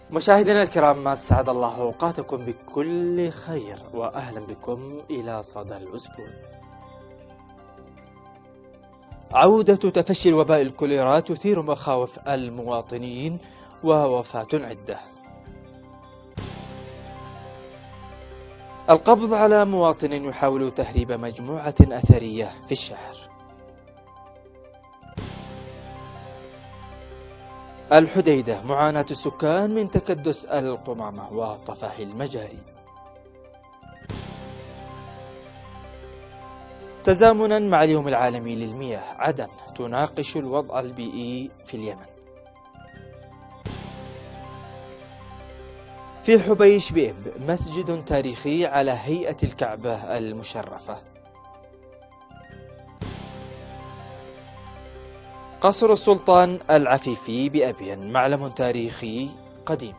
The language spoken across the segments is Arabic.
مشاهدينا الكرام، سعد الله أوقاتكم بكل خير وأهلا بكم إلى صدى الأسبوع. عودة تفشي الوباء الكوليرا تثير مخاوف المواطنين ووفاة عدة. القبض على مواطن يحاول تهريب مجموعة أثرية في الشهر. الحديدة، معاناة السكان من تكدس القمامة وطفح المجاري. تزامنا مع اليوم العالمي للمياه، عدن تناقش الوضع البيئي في اليمن. في حبيش بئب، مسجد تاريخي على هيئة الكعبة المشرفة. قصر السلطان العفيفي بأبين، معلم تاريخي قديم.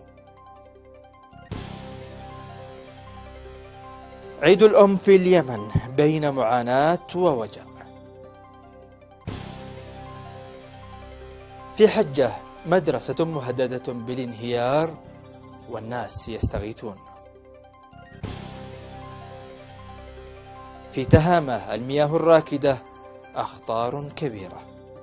عيد الأم في اليمن بين معاناة ووجع. في حجة، مدرسة مهددة بالانهيار والناس يستغيثون. في تهامة، المياه الراكدة أخطار كبيرة.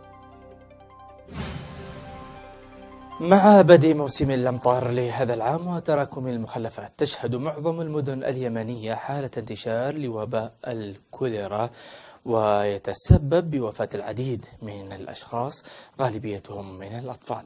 مع بدء موسم الأمطار لهذا العام وتراكم المخلفات، تشهد معظم المدن اليمنية حالة انتشار لوباء الكوليرا، ويتسبب بوفاة العديد من الأشخاص غالبيتهم من الأطفال.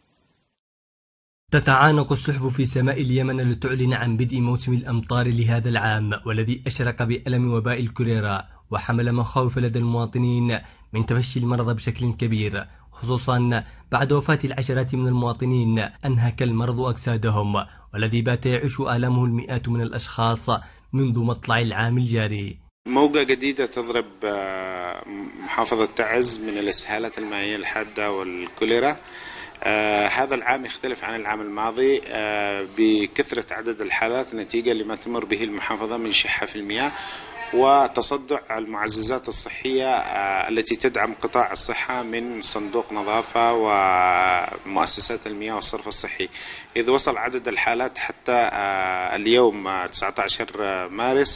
تتعانق السحب في سماء اليمن لتعلن عن بدء موسم الأمطار لهذا العام، والذي أشرق بألم وباء الكوليرا وحمل مخاوف لدى المواطنين من تفشي المرض بشكل كبير، خصوصا بعد وفاة العشرات من المواطنين أنهك المرض أجسادهم، والذي بات يعيش آلامه المئات من الأشخاص منذ مطلع العام الجاري. موجة جديدة تضرب محافظة تعز من الإسهالات المائية الحادة والكوليرا. هذا العام يختلف عن العام الماضي بكثرة عدد الحالات نتيجة لما تمر به المحافظة من شحة في المياه وتصدع المعززات الصحية التي تدعم قطاع الصحة من صندوق نظافة ومؤسسات المياه والصرف الصحي، إذ وصل عدد الحالات حتى اليوم 19 مارس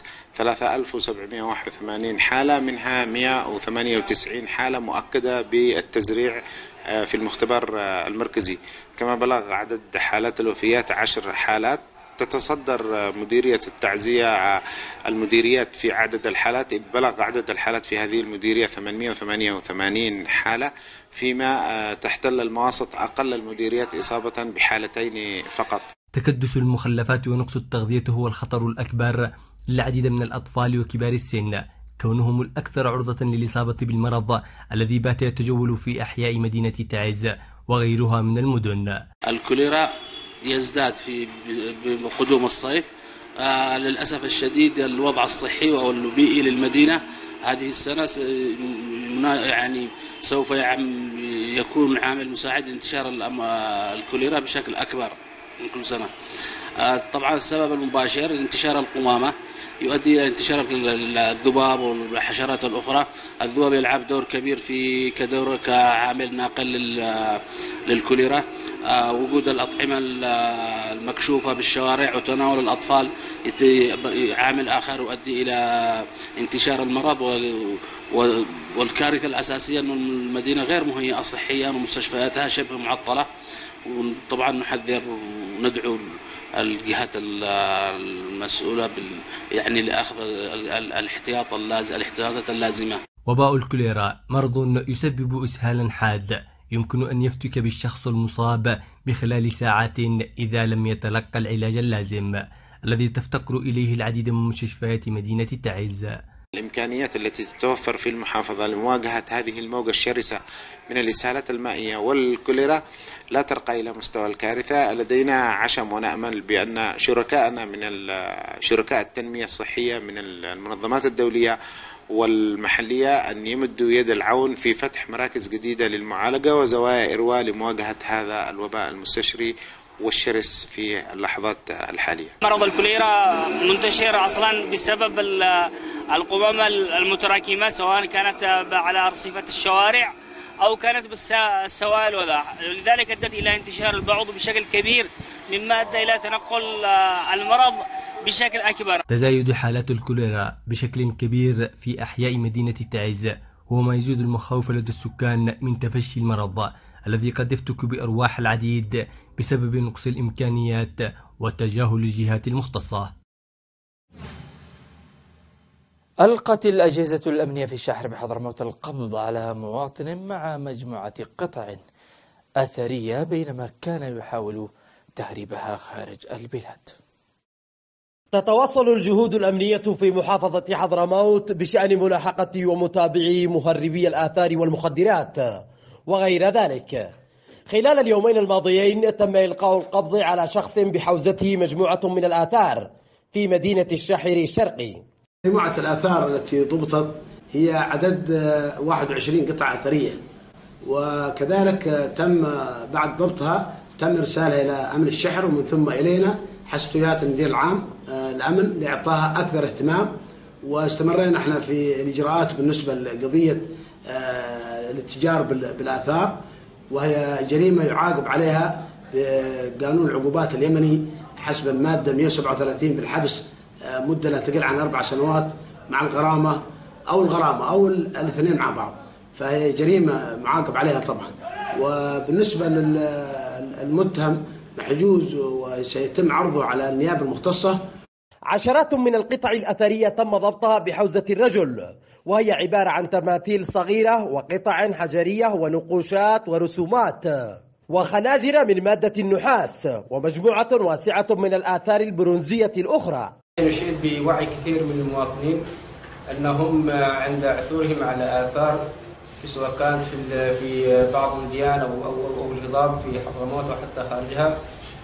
3781 حالة، منها 198 حالة مؤكدة بالتزريع في المختبر المركزي، كما بلغ عدد حالات الوفيات 10 حالات. تتصدر مديرية التعزية المديريات في عدد الحالات، إذ بلغ عدد الحالات في هذه المديرية 888 حالة، فيما تحتل المواسط أقل المديريات إصابة بحالتين فقط. تكدس المخلفات ونقص التغذية هو الخطر الأكبر للعديد من الأطفال وكبار السن، كونهم الأكثر عرضة للإصابة بالمرض الذي بات يتجول في أحياء مدينة تعز وغيرها من المدن. الكوليرا يزداد في بقدوم الصيف. للأسف الشديد الوضع الصحي والبيئي للمدينة هذه السنة يعني سوف يكون عامل مساعد لانتشار الكوليرا بشكل أكبر من كل سنة. طبعا السبب المباشر انتشار القمامة يؤدي إلى انتشار الذباب والحشرات الأخرى. الذباب يلعب دور كبير كعامل ناقل للكوليرا. وجود الأطعمة المكشوفة بالشوارع وتناول الأطفال عامل آخر يؤدي إلى انتشار المرض. والكارثة الأساسية أن المدينة غير مهيئة صحيا ومستشفياتها شبه معطلة. وطبعا نحذر وندعو الجهات المسؤولة يعني لأخذ الاحتياطات اللازمة. وباء الكوليرا مرض يسبب إسهالا حاد يمكن أن يفتك بالشخص المصاب بخلال ساعات إذا لم يتلقى العلاج اللازم، الذي تفتقر إليه العديد من مستشفيات مدينة تعز. الإمكانيات التي تتوفر في المحافظة لمواجهة هذه الموجة الشرسة من الإسهالات المائية والكوليرا لا ترقى إلى مستوى الكارثة. لدينا عشم ونأمل بأن شركائنا من شركاء التنمية الصحية من المنظمات الدولية والمحلية أن يمدوا يد العون في فتح مراكز جديدة للمعالجة وزوايا إرواء لمواجهة هذا الوباء المستشري والشرس في اللحظات الحالية. مرض الكوليرا منتشر أصلا بسبب القمامة المتراكمة، سواء كانت على أرصفة الشوارع أو كانت بالسوائل وذا، لذلك أدت إلى انتشار البعوض بشكل كبير، مما أدى إلى تنقل المرض بشكل أكبر. تزايد حالات الكوليرا بشكل كبير في أحياء مدينة تعز هو ما يزيد المخاوف لدى السكان من تفشي المرض الذي قد يفتك بأرواح العديد بسبب نقص الإمكانيات وتجاهل الجهات المختصة. ألقت الأجهزة الأمنية في الشاحر بحضرموت القبض على مواطن مع مجموعة قطع أثرية بينما كان يحاول تهريبها خارج البلاد. تتواصل الجهود الأمنية في محافظة حضرموت بشأن ملاحقة ومتابعي مهربي الآثار والمخدرات وغير ذلك. خلال اليومين الماضيين تم إلقاء القبض على شخص بحوزته مجموعة من الآثار في مدينة الشاحر الشرقي. مجموعة الآثار التي ضبطت هي عدد 21 قطعة أثرية، وكذلك تم بعد ضبطها تم إرسالها إلى أمن الشحر ومن ثم إلينا حسب توجيهات المدير العام الأمن لإعطائها أكثر اهتمام. واستمرينا احنا في الإجراءات بالنسبة لقضية الاتجار بالآثار، وهي جريمة يعاقب عليها بقانون العقوبات اليمني حسب المادة 137 بالحبس مدة لا تقل عن 4 سنوات مع الغرامة أو الاثنين مع بعض، فهي جريمة معاقب عليها طبعا. وبالنسبة للمتهم محجوز وسيتم عرضه على النيابة المختصة. عشرات من القطع الأثرية تم ضبطها بحوزة الرجل، وهي عبارة عن تماثيل صغيرة وقطع حجرية ونقوشات ورسومات وخناجر من مادة النحاس ومجموعة واسعة من الآثار البرونزية الأخرى. نشير بوعي كثير من المواطنين أنهم عند عثورهم على آثار سواء كان في بعض الديان أو الهضاب في حضرموت وحتى خارجها،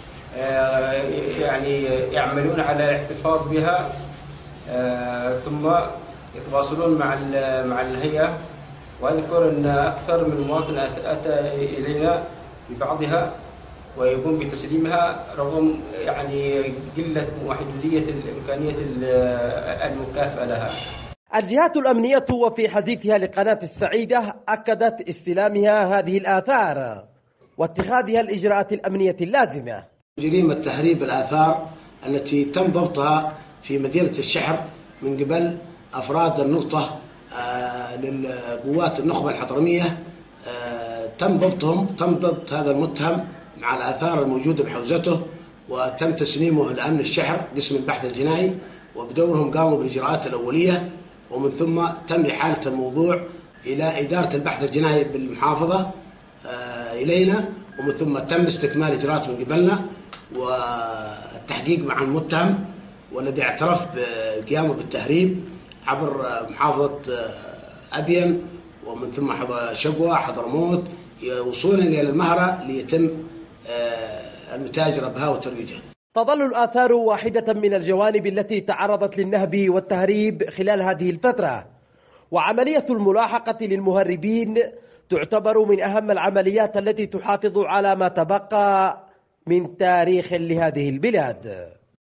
يعني يعملون على الاحتفاظ بها، ثم يتواصلون مع الهيئة. وأذكر أن أكثر من مواطن أتى إلينا ببعضها ويقوم بتسليمها رغم يعني قلة وحدودية الإمكانية المكافأة لها. الجهات الأمنية وفي حديثها لقناة السعيدة أكدت استلامها هذه الآثار واتخاذها الإجراءات الأمنية اللازمة. جريمة تهريب الآثار التي تم ضبطها في مدينة الشحر من قبل أفراد النقطة للقوات النخبة الحضرمية، تم ضبط هذا المتهم مع الآثار الموجودة بحوزته، وتم تسليمه لأمن الشحر قسم البحث الجنائي، وبدورهم قاموا بالإجراءات الأولية، ومن ثم تم إحالة الموضوع إلى إدارة البحث الجنائي بالمحافظة إلينا، ومن ثم تم استكمال إجراءات من قبلنا والتحقيق مع المتهم والذي اعترف بقيامه بالتهريب عبر محافظة أبين ومن ثم شبوة حضرموت وصولا إلى المهرة ليتم المتاجرة بها وترويجها. تظل الآثار واحدة من الجوانب التي تعرضت للنهب والتهريب خلال هذه الفترة، وعملية الملاحقة للمهربين تعتبر من أهم العمليات التي تحافظ على ما تبقى من تاريخ لهذه البلاد.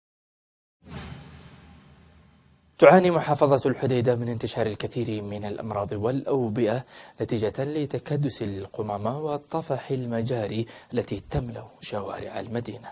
تعاني محافظة الحديدة من انتشار الكثير من الأمراض والأوبئة نتيجة لتكدس القمامة والطفح المجاري التي تملأ شوارع المدينة.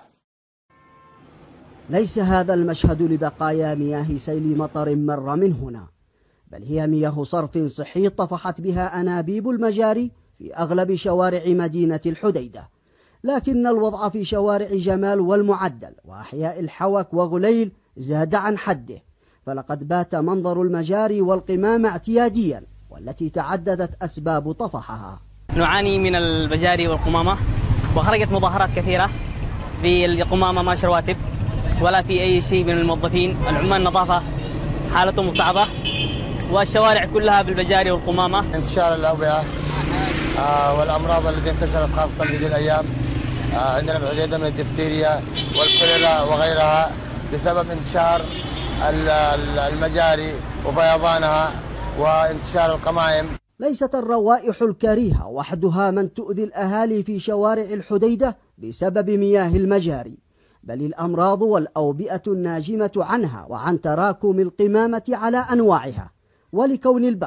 ليس هذا المشهد لبقايا مياه سيل مطر مر من هنا، بل هي مياه صرف صحي طفحت بها أنابيب المجاري في أغلب شوارع مدينة الحديدة. لكن الوضع في شوارع جمال والمعدل وأحياء الحوك وغليل زاد عن حده، فلقد بات منظر المجاري والقمامة اعتياديا، والتي تعددت أسباب طفحها. نعاني من المجاري والقمامة، وخرجت مظاهرات كثيرة في القمامة ما رواتب ولا في أي شيء من الموظفين. العمال النظافة حالتهم صعبة، والشوارع كلها بالمجاري والقمامة. انتشار الأوبئة والأمراض التي انتشرت خاصة في هذه الأيام عندنا بالحديدة من الدفتيريا والكوليرا وغيرها بسبب انتشار المجاري وفيضانها وانتشار القمائم. ليست الروائح الكريهة وحدها من تؤذي الأهالي في شوارع الحديدة بسبب مياه المجاري، بل الأمراض والأوبئة الناجمة عنها وعن تراكم القمامة على أنواعها، ولكون البرد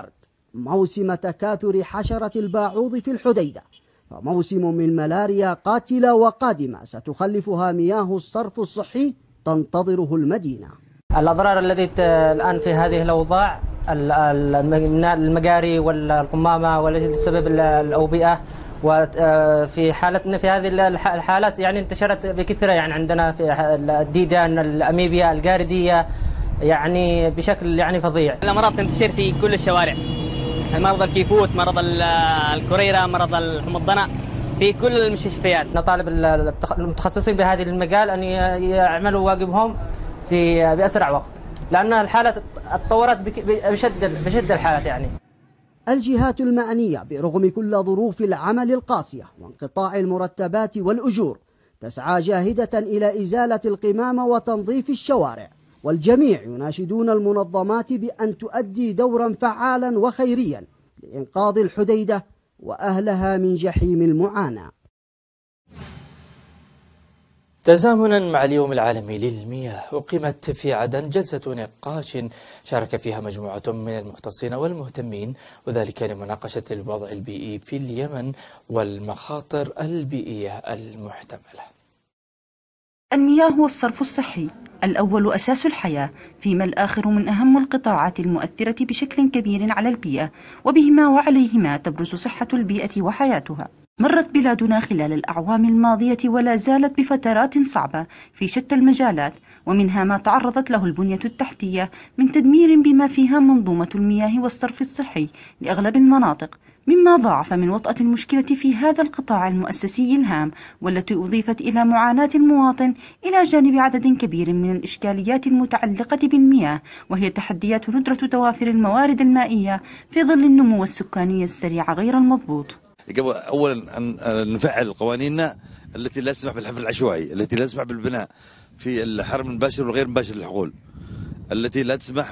موسم تكاثر حشرة الباعوض في الحديدة، فموسم من ملاريا قاتلة وقادمة ستخلفها مياه الصرف الصحي تنتظره المدينة. الأضرار التي الآن في هذه الأوضاع المجاري والقمامة والتي تسبب الأوبئة، وفي هذه الحالات يعني انتشرت بكثرة، يعني عندنا في الديدان، الأميبيا، الجاردية، يعني بشكل يعني فظيع. الأمراض تنتشر في كل الشوارع، مرض الكيفوت، مرض الكوريرا، مرض الحمى، في كل المستشفيات. نطالب المتخصصين بهذه المجال أن يعملوا واجبهم بأسرع وقت، لأن الحالة تطورت بشد الحالات. يعني الجهات المعنية برغم كل ظروف العمل القاسية وانقطاع المرتبات والأجور تسعى جاهدة إلى إزالة القمامة وتنظيف الشوارع، والجميع يناشدون المنظمات بأن تؤدي دورا فعالا وخيريا لإنقاذ الحديدة وأهلها من جحيم المعاناة. تزامنا مع اليوم العالمي للمياه، أقيمت في عدن جلسة نقاش شارك فيها مجموعة من المختصين والمهتمين، وذلك لمناقشة الوضع البيئي في اليمن والمخاطر البيئية المحتملة. المياه والصرف الصحي الأول أساس الحياة، فيما الآخر من أهم القطاعات المؤثرة بشكل كبير على البيئة، وبهما وعليهما تبرز صحة البيئة وحياتها. مرت بلادنا خلال الأعوام الماضية ولا زالت بفترات صعبة في شتى المجالات، ومنها ما تعرضت له البنية التحتية من تدمير بما فيها منظومة المياه والصرف الصحي لأغلب المناطق، مما ضاعف من وطأة المشكلة في هذا القطاع المؤسسي الهام، والتي أضيفت إلى معاناة المواطن إلى جانب عدد كبير من الإشكاليات المتعلقة بالمياه، وهي تحديات ندرة توافر الموارد المائية في ظل النمو السكاني السريع غير المضبوط. أولا أن نفعل قوانيننا التي لا تسمح بالحفر العشوائي، التي لا تسمح بالبناء في الحرم المباشر والغير مباشر للحقول، التي لا تسمح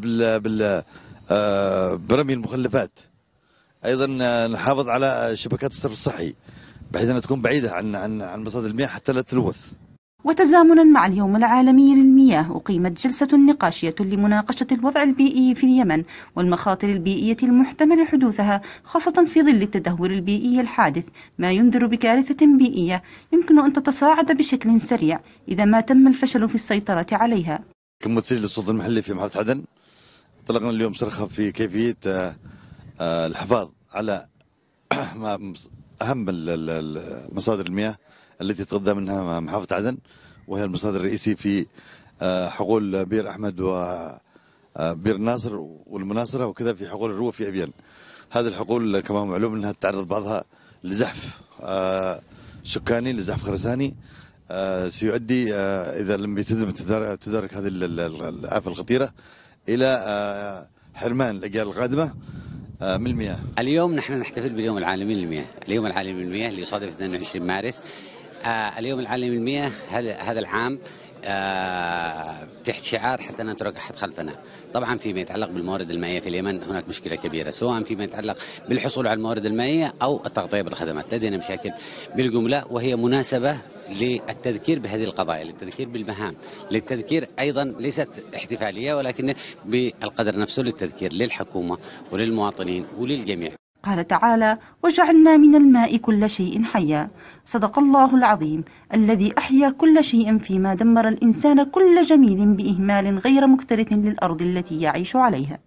برمي المخلفات. أيضا نحافظ على شبكات الصرف الصحي بحيث أنها تكون بعيدة عن مصادر المياه حتى لا تلوث. وتزامنا مع اليوم العالمي للمياه أقيمت جلسة نقاشية لمناقشة الوضع البيئي في اليمن والمخاطر البيئية المحتمل حدوثها، خاصة في ظل التدهور البيئي الحادث، ما ينذر بكارثة بيئية يمكن أن تتصاعد بشكل سريع إذا ما تم الفشل في السيطرة عليها. كممثل للسلطة المحلية في محافظة عدن، طلقنا اليوم صرخة في كيفية الحفاظ على أهم مصادر المياه التي تغذى منها محافظة عدن، وهي المصادر الرئيسي في حقول بير أحمد وبير الناصر والمناصرة، وكذا في حقول الروة في أبيان. هذه الحقول كما هو معلوم أنها تتعرض بعضها لزحف سكاني، لزحف خرساني سيؤدي إذا لم يتم تدارك هذه الآفة الخطيرة إلى حرمان الأجيال القادمة من المياه. اليوم نحن نحتفل باليوم العالمي للمياه، اليوم العالمي للمياه اللي يصادف 22 مارس. اليوم العالمي للمياه هذا العام تحت شعار حتى لا نترك أحد خلفنا. طبعا فيما يتعلق بالموارد المائية في اليمن هناك مشكلة كبيرة، سواء فيما يتعلق بالحصول على الموارد المائية أو التغطية بالخدمات. لدينا مشاكل بالجملة، وهي مناسبة للتذكير بهذه القضايا، للتذكير بالمهام، للتذكير أيضا ليست احتفالية ولكن بالقدر نفسه، للتذكير للحكومة وللمواطنين وللجميع. قال تعالى: وجعلنا من الماء كل شيء حيا. صدق الله العظيم الذي أحيا كل شيء فيما دمر الإنسان كل جميل بإهمال غير مكترث للأرض التي يعيش عليها.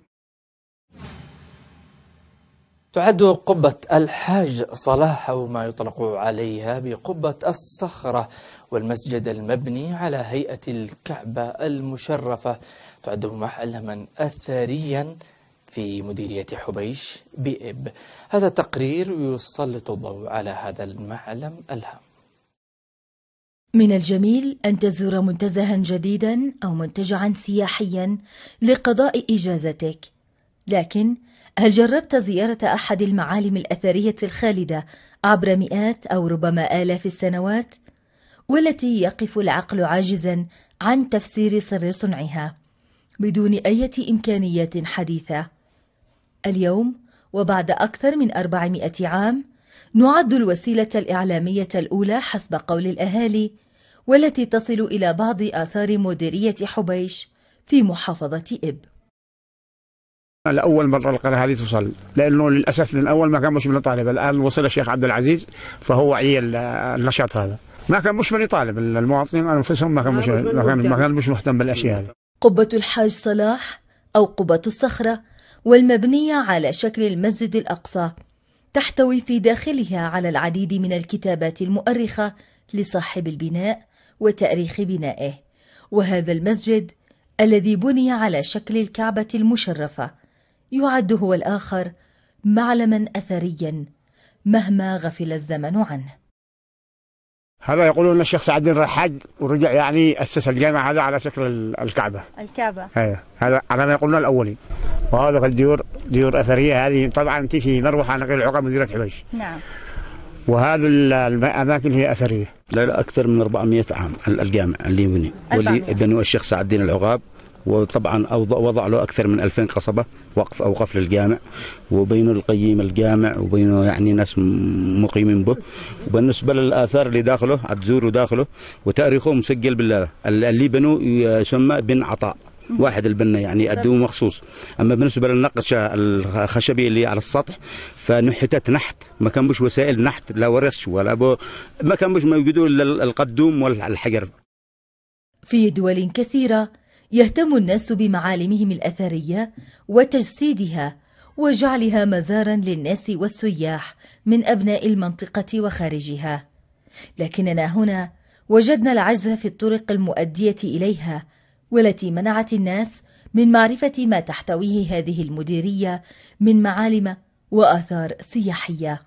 تعد قبة الحاج صلاح أو ما يطلق عليها بقبة الصخرة والمسجد المبني على هيئة الكعبة المشرفة تعد معلما أثريا في مديرية حبيش بإب. هذا تقرير يسلط الضوء على هذا المعلم الهام. من الجميل أن تزور منتزها جديدا أو منتجعا سياحيا لقضاء إجازتك، لكن هل جربت زيارة أحد المعالم الأثرية الخالدة عبر مئات أو ربما آلاف السنوات، والتي يقف العقل عاجزا عن تفسير سر صنعها بدون أي إمكانيات حديثة؟ اليوم وبعد أكثر من 400 عام نعد الوسيلة الإعلامية الأولى حسب قول الأهالي، والتي تصل إلى بعض آثار مديرية حبيش في محافظة إب. لأول مرة القناة هذه توصل، لأنه للأسف من أول ما كان مش من طالب، الآن وصل الشيخ عبد العزيز فهو وعي النشاط هذا. ما كان مش من طالب، المواطنين أنفسهم ما كان مش مهتم بالأشياء هذه. قبة الحاج صلاح أو قبة الصخرة، والمبنية على شكل المسجد الأقصى، تحتوي في داخلها على العديد من الكتابات المؤرخة لصاحب البناء وتاريخ بنائه. وهذا المسجد الذي بني على شكل الكعبة المشرفة يعد هو الآخر معلما أثريا مهما غفل الزمن عنه. هذا يقولون ان الشيخ سعد الدين راح حج ورجع يعني اسس الجامع هذا على شكل الكعبه. ايوه هذا على ما يقولون الاولين. وهذا ديور اثريه، هذه طبعا انت في مروحه نقيل العقب مدينه حبيش. نعم. وهذه الاماكن هي اثريه. لا اكثر من 400 عام الجامع اللي بني، واللي بنوا الشيخ سعد الدين العقاب، وطبعا وضع له اكثر من 2000 قصبه اوقف للجامع، وبينه القيم الجامع، وبينه يعني ناس مقيمين به. وبالنسبه للاثار اللي داخله هتزوروا داخله، وتاريخه مسجل بالله. اللي بنوا يسمى بن عطاء، واحد البنا يعني أدوه مخصوص. أما بالنسبة للنقشة الخشبية اللي على السطح فنحتت نحت، ما كان بش وسائل نحت، لا ورش ولا ما كان بش موجودوا إلا القدوم والحجر. في دول كثيرة يهتم الناس بمعالمهم الأثرية وتجسيدها وجعلها مزارا للناس والسياح من أبناء المنطقة وخارجها، لكننا هنا وجدنا العجز في الطرق المؤدية إليها، والتي منعت الناس من معرفة ما تحتويه هذه المديرية من معالم وآثار سياحية.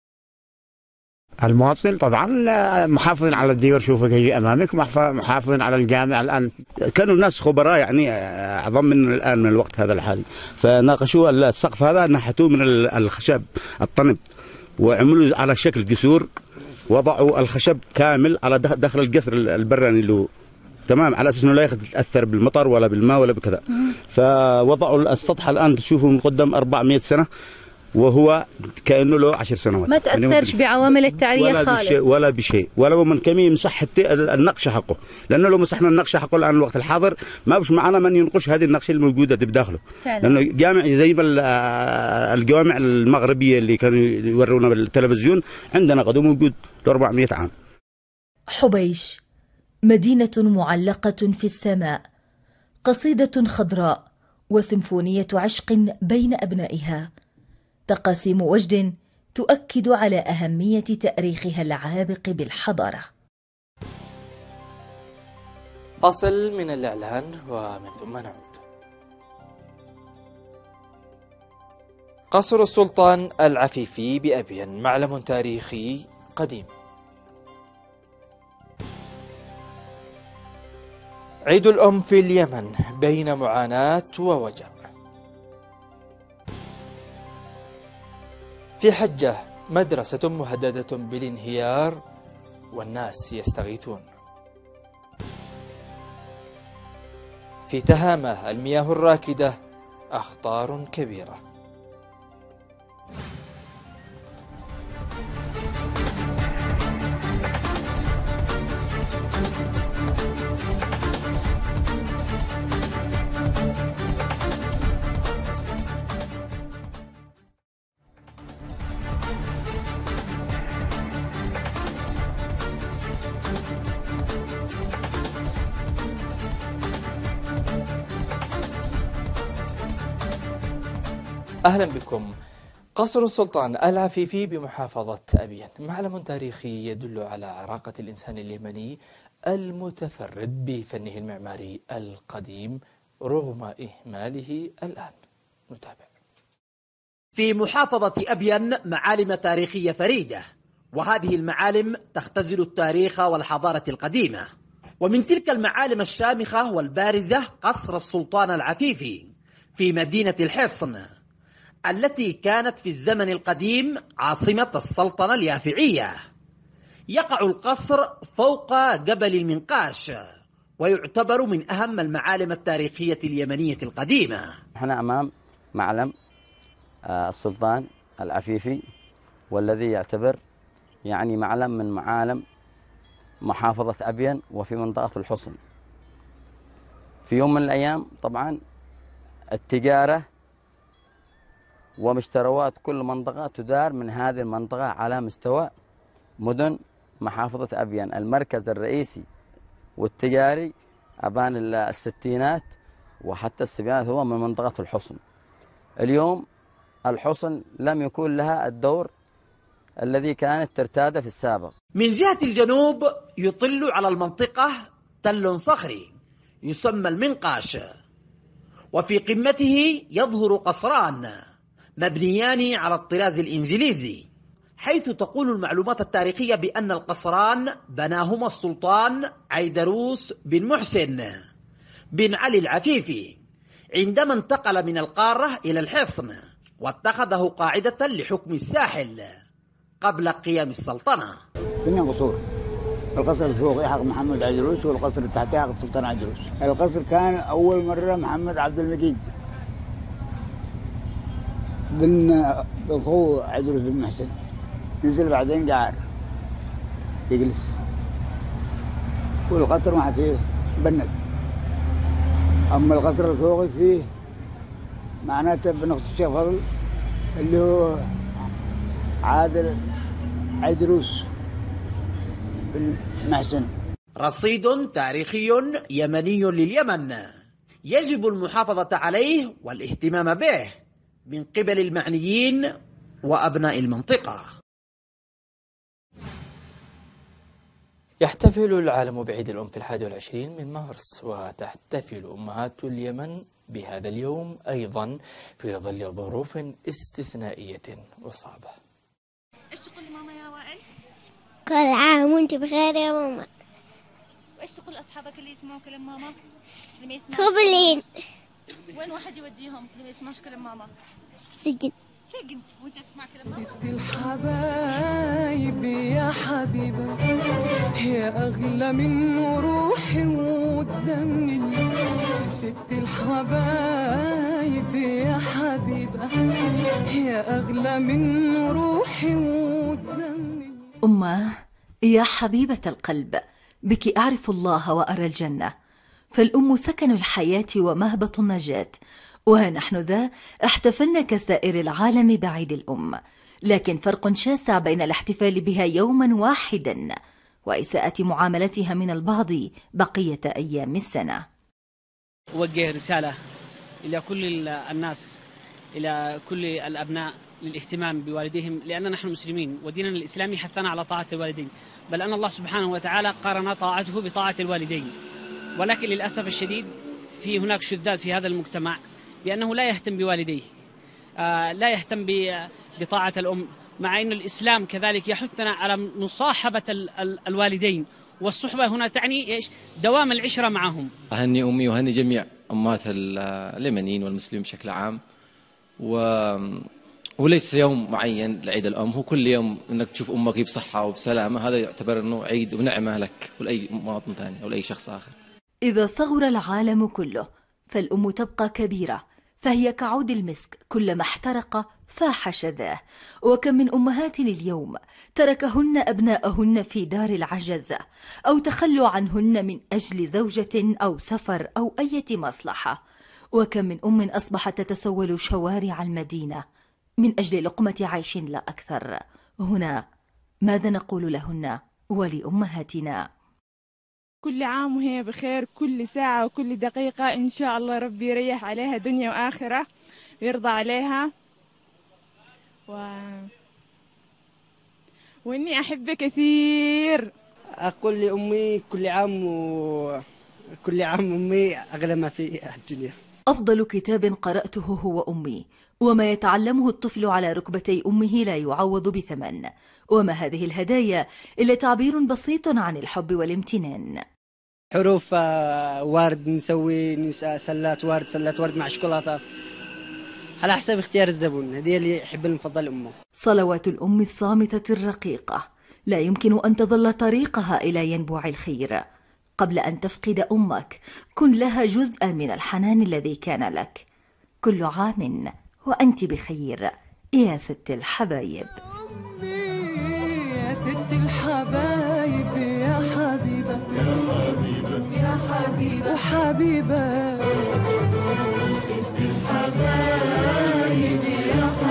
المواطن طبعا محافظين على الديور، شوفوا هي امامك، محافظين على الجامع. الان كانوا الناس خبراء يعني اعظم من الان من الوقت هذا الحالي، فناقشوا السقف هذا نحتوه من الخشب الطنب، وعملوا على شكل جسور، وضعوا الخشب كامل على داخل القصر البراني اللي هو تمام، على اساس انه لا يتاثر بالمطر ولا بالماء ولا بكذا. فوضعوا السطح الان تشوفوا من قدام 400 سنه، وهو كأنه له 10 سنوات. ما تأثرش بعوامل التعرية خالص ولا بشيء، ولا من كمية مسح النقش حقه، لأنه لو مسحنا النقش حقه الآن الوقت الحاضر ما بش معنا من ينقش هذه النقش الموجودة دي بداخله. لأنه جامع زي الجوامع المغربية اللي كانوا يورونا بالتلفزيون عندنا قدوم موجود له 400 عام. حبيش مدينة معلقة في السماء، قصيدة خضراء وسيمفونية عشق بين أبنائها، تقاسيم وجد تؤكد على أهمية تأريخها العابق بالحضارة. فاصل من الإعلان ومن ثم نعود. قصر السلطان العفيفي بأبين معلم تاريخي قديم. عيد الأم في اليمن بين معاناة ووجع. في حجة مدرسة مهددة بالانهيار والناس يستغيثون. في تهامة المياه الراكدة أخطار كبيرة. أهلا بكم. قصر السلطان العفيفي بمحافظة أبين معلم تاريخي يدل على عراقة الإنسان اليمني المتفرد بفنه المعماري القديم رغم إهماله الآن. نتابع. في محافظة أبين معالم تاريخية فريدة، وهذه المعالم تختزل التاريخ والحضارة القديمة. ومن تلك المعالم الشامخة والبارزة قصر السلطان العفيفي في مدينة الحصن، التي كانت في الزمن القديم عاصمة السلطنة اليافعية. يقع القصر فوق جبل المنقاش، ويعتبر من أهم المعالم التاريخية اليمنية القديمة. نحن أمام معلم السلطان العفيفي، والذي يعتبر يعني معلم من معالم محافظة أبين وفي منطقة الحصن. في يوم من الأيام طبعا التجارة ومشتروات كل منطقة تدار من هذه المنطقة على مستوى مدن محافظة أبين. المركز الرئيسي والتجاري أبان الستينات وحتى السبعينات هو من منطقة الحصن. اليوم الحصن لم يكون لها الدور الذي كانت ترتاده في السابق. من جهة الجنوب يطل على المنطقة تل صخري يسمى المنقاش، وفي قمته يظهر قصران مبنيان على الطراز الإنجليزي، حيث تقول المعلومات التاريخية بأن القصران بناهما السلطان عيدروس بن محسن بن علي العفيفي عندما انتقل من القارة إلى الحصن، واتخذه قاعدة لحكم الساحل قبل قيام السلطنة. 2 قصور، القصر الفوقي حق محمد عيدروس والقصر التحتي حق السلطان عيدروس. القصر كان أول مرة محمد عبد المجيد بن أخوه عيدروس بن محسن نزل بعدين جعار يجلس، والقصر ما حد فيه بند. أما القصر الفوقي فيه معناته بن أخت الشيخ فضل اللي هو عادل عيدروس بن محسن. رصيد تاريخي يمني لليمن يجب المحافظة عليه والاهتمام به من قبل المعنيين وأبناء المنطقة. يحتفل العالم بعيد الأم في 21 من مارس، وتحتفل أمهات اليمن بهذا اليوم أيضا في ظل ظروف استثنائية وصعبة. ايش تقول لماما يا وائل؟ كل عام وانت بخير يا ماما. وايش تقول لاصحابك اللي يسمعوا كلام ماما؟ اللي ما يسمعوا خبلين. وين واحد يوديهم اللي ما يسمعوش كلام ماما؟ السجن. سجن وانت تسمع كلام ماما؟ ست الحبايب يا حبيبة يا أغلى من روحي ودمي. ست الحبايب يا حبيبة يا أغلى من روحي ودمي. أماه يا حبيبة القلب، بك أعرف الله وأرى الجنة، فالأم سكن الحياة ومهبط النجاة، وها نحن ذا احتفلنا كسائر العالم بعيد الأم، لكن فرق شاسع بين الاحتفال بها يوما واحدا وإساءة معاملتها من البعض بقية أيام السنة. أوجه رسالة إلى كل الناس، إلى كل الأبناء للاهتمام بوالديهم، لأننا نحن مسلمين وديننا الإسلامي حثنا على طاعة الوالدين، بل أن الله سبحانه وتعالى قارن طاعته بطاعة الوالدين. ولكن للأسف الشديد في هناك شذاذ في هذا المجتمع بأنه لا يهتم بوالديه، لا يهتم بطاعة الأم، مع أن الإسلام كذلك يحثنا على مصاحبة الوالدين، والصحبة هنا تعني إيش؟ دوام العشرة معهم. أهني أمي وأهني جميع أمهات اليمنيين والمسلمين بشكل عام، وليس يوم معين لعيد الأم، هو كل يوم أنك تشوف أمك بصحة وبسلامة، هذا يعتبر أنه عيد ونعمة لك ولأي مواطن ثاني أو لأي شخص آخر. إذا صغر العالم كله فالأم تبقى كبيرة، فهي كعود المسك كلما احترق فاح شذاه. وكم من أمهات اليوم تركهن أبناءهن في دار العجزة، أو تخلوا عنهن من أجل زوجة أو سفر أو أي مصلحة. وكم من أم أصبحت تتسول شوارع المدينة من أجل لقمة عيش لا أكثر. هنا ماذا نقول لهن ولأمهاتنا؟ كل عام وهي بخير، كل ساعة وكل دقيقة إن شاء الله ربي يريح عليها دنيا وآخرة ويرضى عليها، وإني أحبه كثير. أقول لأمي كل عام أمي أغلى ما في الدنيا. أفضل كتاب قرأته هو أمي، وما يتعلمه الطفل على ركبتي أمه لا يعوض بثمن. وما هذه الهدايا إلا تعبير بسيط عن الحب والامتنان. حروف وارد، نسوي سلات ورد مع شوكولاتة على حسب اختيار الزبون، هذه اللي يحب المفضل أمه. صلوات الأم الصامتة الرقيقة لا يمكن أن تظل طريقها إلى ينبوع الخير. قبل أن تفقد أمك كن لها جزءا من الحنان الذي كان لك. كل عام وأنت بخير يا ست الحبايب. يا ست الحبايب يا حبيبة يا حبيبة وحبيبة ست الحبايب يا حبيبة.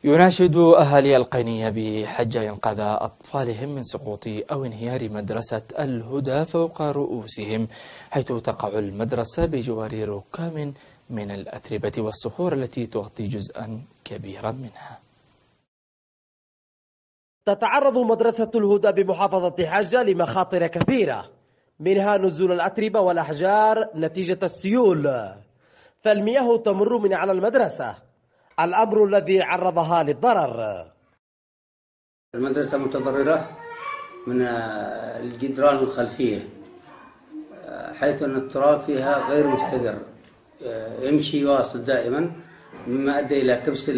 يناشد أهالي القينية بحج إنقاذ أطفالهم من سقوط أو انهيار مدرسة الهدى فوق رؤوسهم، حيث تقع المدرسة بجوار ركام من الأتربة والصخور التي تغطي جزءا كبيرا منها. تتعرض مدرسة الهدى بمحافظة حجة لمخاطر كثيرة، منها نزول الأتربة والأحجار نتيجة السيول، فالمياه تمر من على المدرسة، الأمر الذي عرضها للضرر. المدرسة متضررة من الجدران الخلفية، حيث أن التراب فيها غير مستقر، يمشي واصل دائما، مما أدى إلى كبس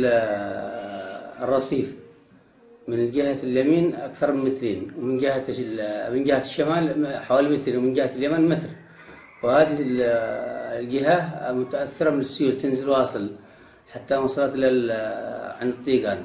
الرصيف من جهة اليمين أكثر من مترين، ومن جهة الشمال حوالي متر، ومن جهة اليمن متر. وهذه الجهة متأثرة من السيول، تنزل واصل حتى وصلت عند الطيقان.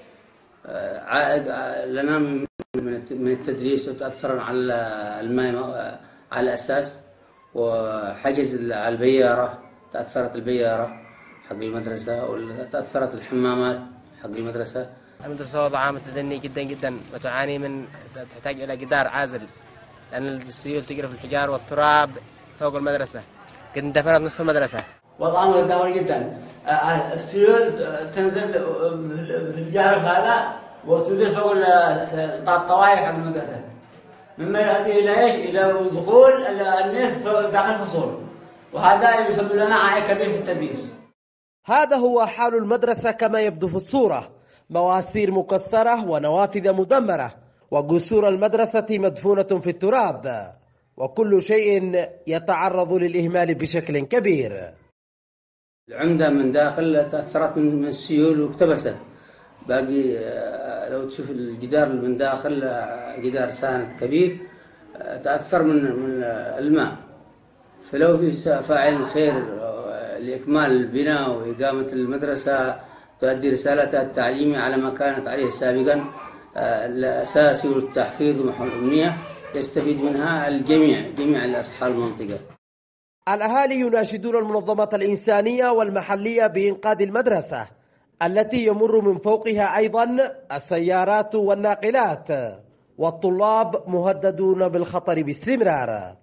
عائد لنا من التدريس، وتأثر على الماء على الأساس، وحجز على البيارة، تأثرت البيارة حق المدرسة، وتأثرت الحمامات حق المدرسة. المدرسة وضعها متدني جدا جدا، وتعاني من تحتاج إلى جدار عازل، لأن السيول تجري في الحجار والتراب فوق المدرسة، قد اندفنت نصف المدرسة. وضعها متدهور جدا، السيول تنزل في الجارف هذا وتنزل فوق الطوائف حق المدرسة، مما يؤدي إلى إيش؟ إلى دخول الناس داخل الفصول، وهذا يسبب لنا عائق كبير في التدريس. هذا هو حال المدرسة كما يبدو في الصورة، مواسير مكسرة ونوافذ مدمرة، وجسور المدرسة مدفونة في التراب، وكل شيء يتعرض للإهمال بشكل كبير. العمدة من داخل تأثرت من السيول واكتبست، باقي لو تشوف الجدار من داخل جدار ساند كبير تأثر من الماء. فلو في فاعل خير لإكمال البناء وإقامة المدرسة تؤدي رسالتها التعليمية على ما كانت عليه سابقا، الأساسي والتحفيظ ومحو الأمنية، يستفيد منها الجميع، جميع أصحاب المنطقة. الأهالي يناشدون المنظمات الإنسانية والمحلية بإنقاذ المدرسة التي يمر من فوقها أيضا السيارات والناقلات، والطلاب مهددون بالخطر باستمرار.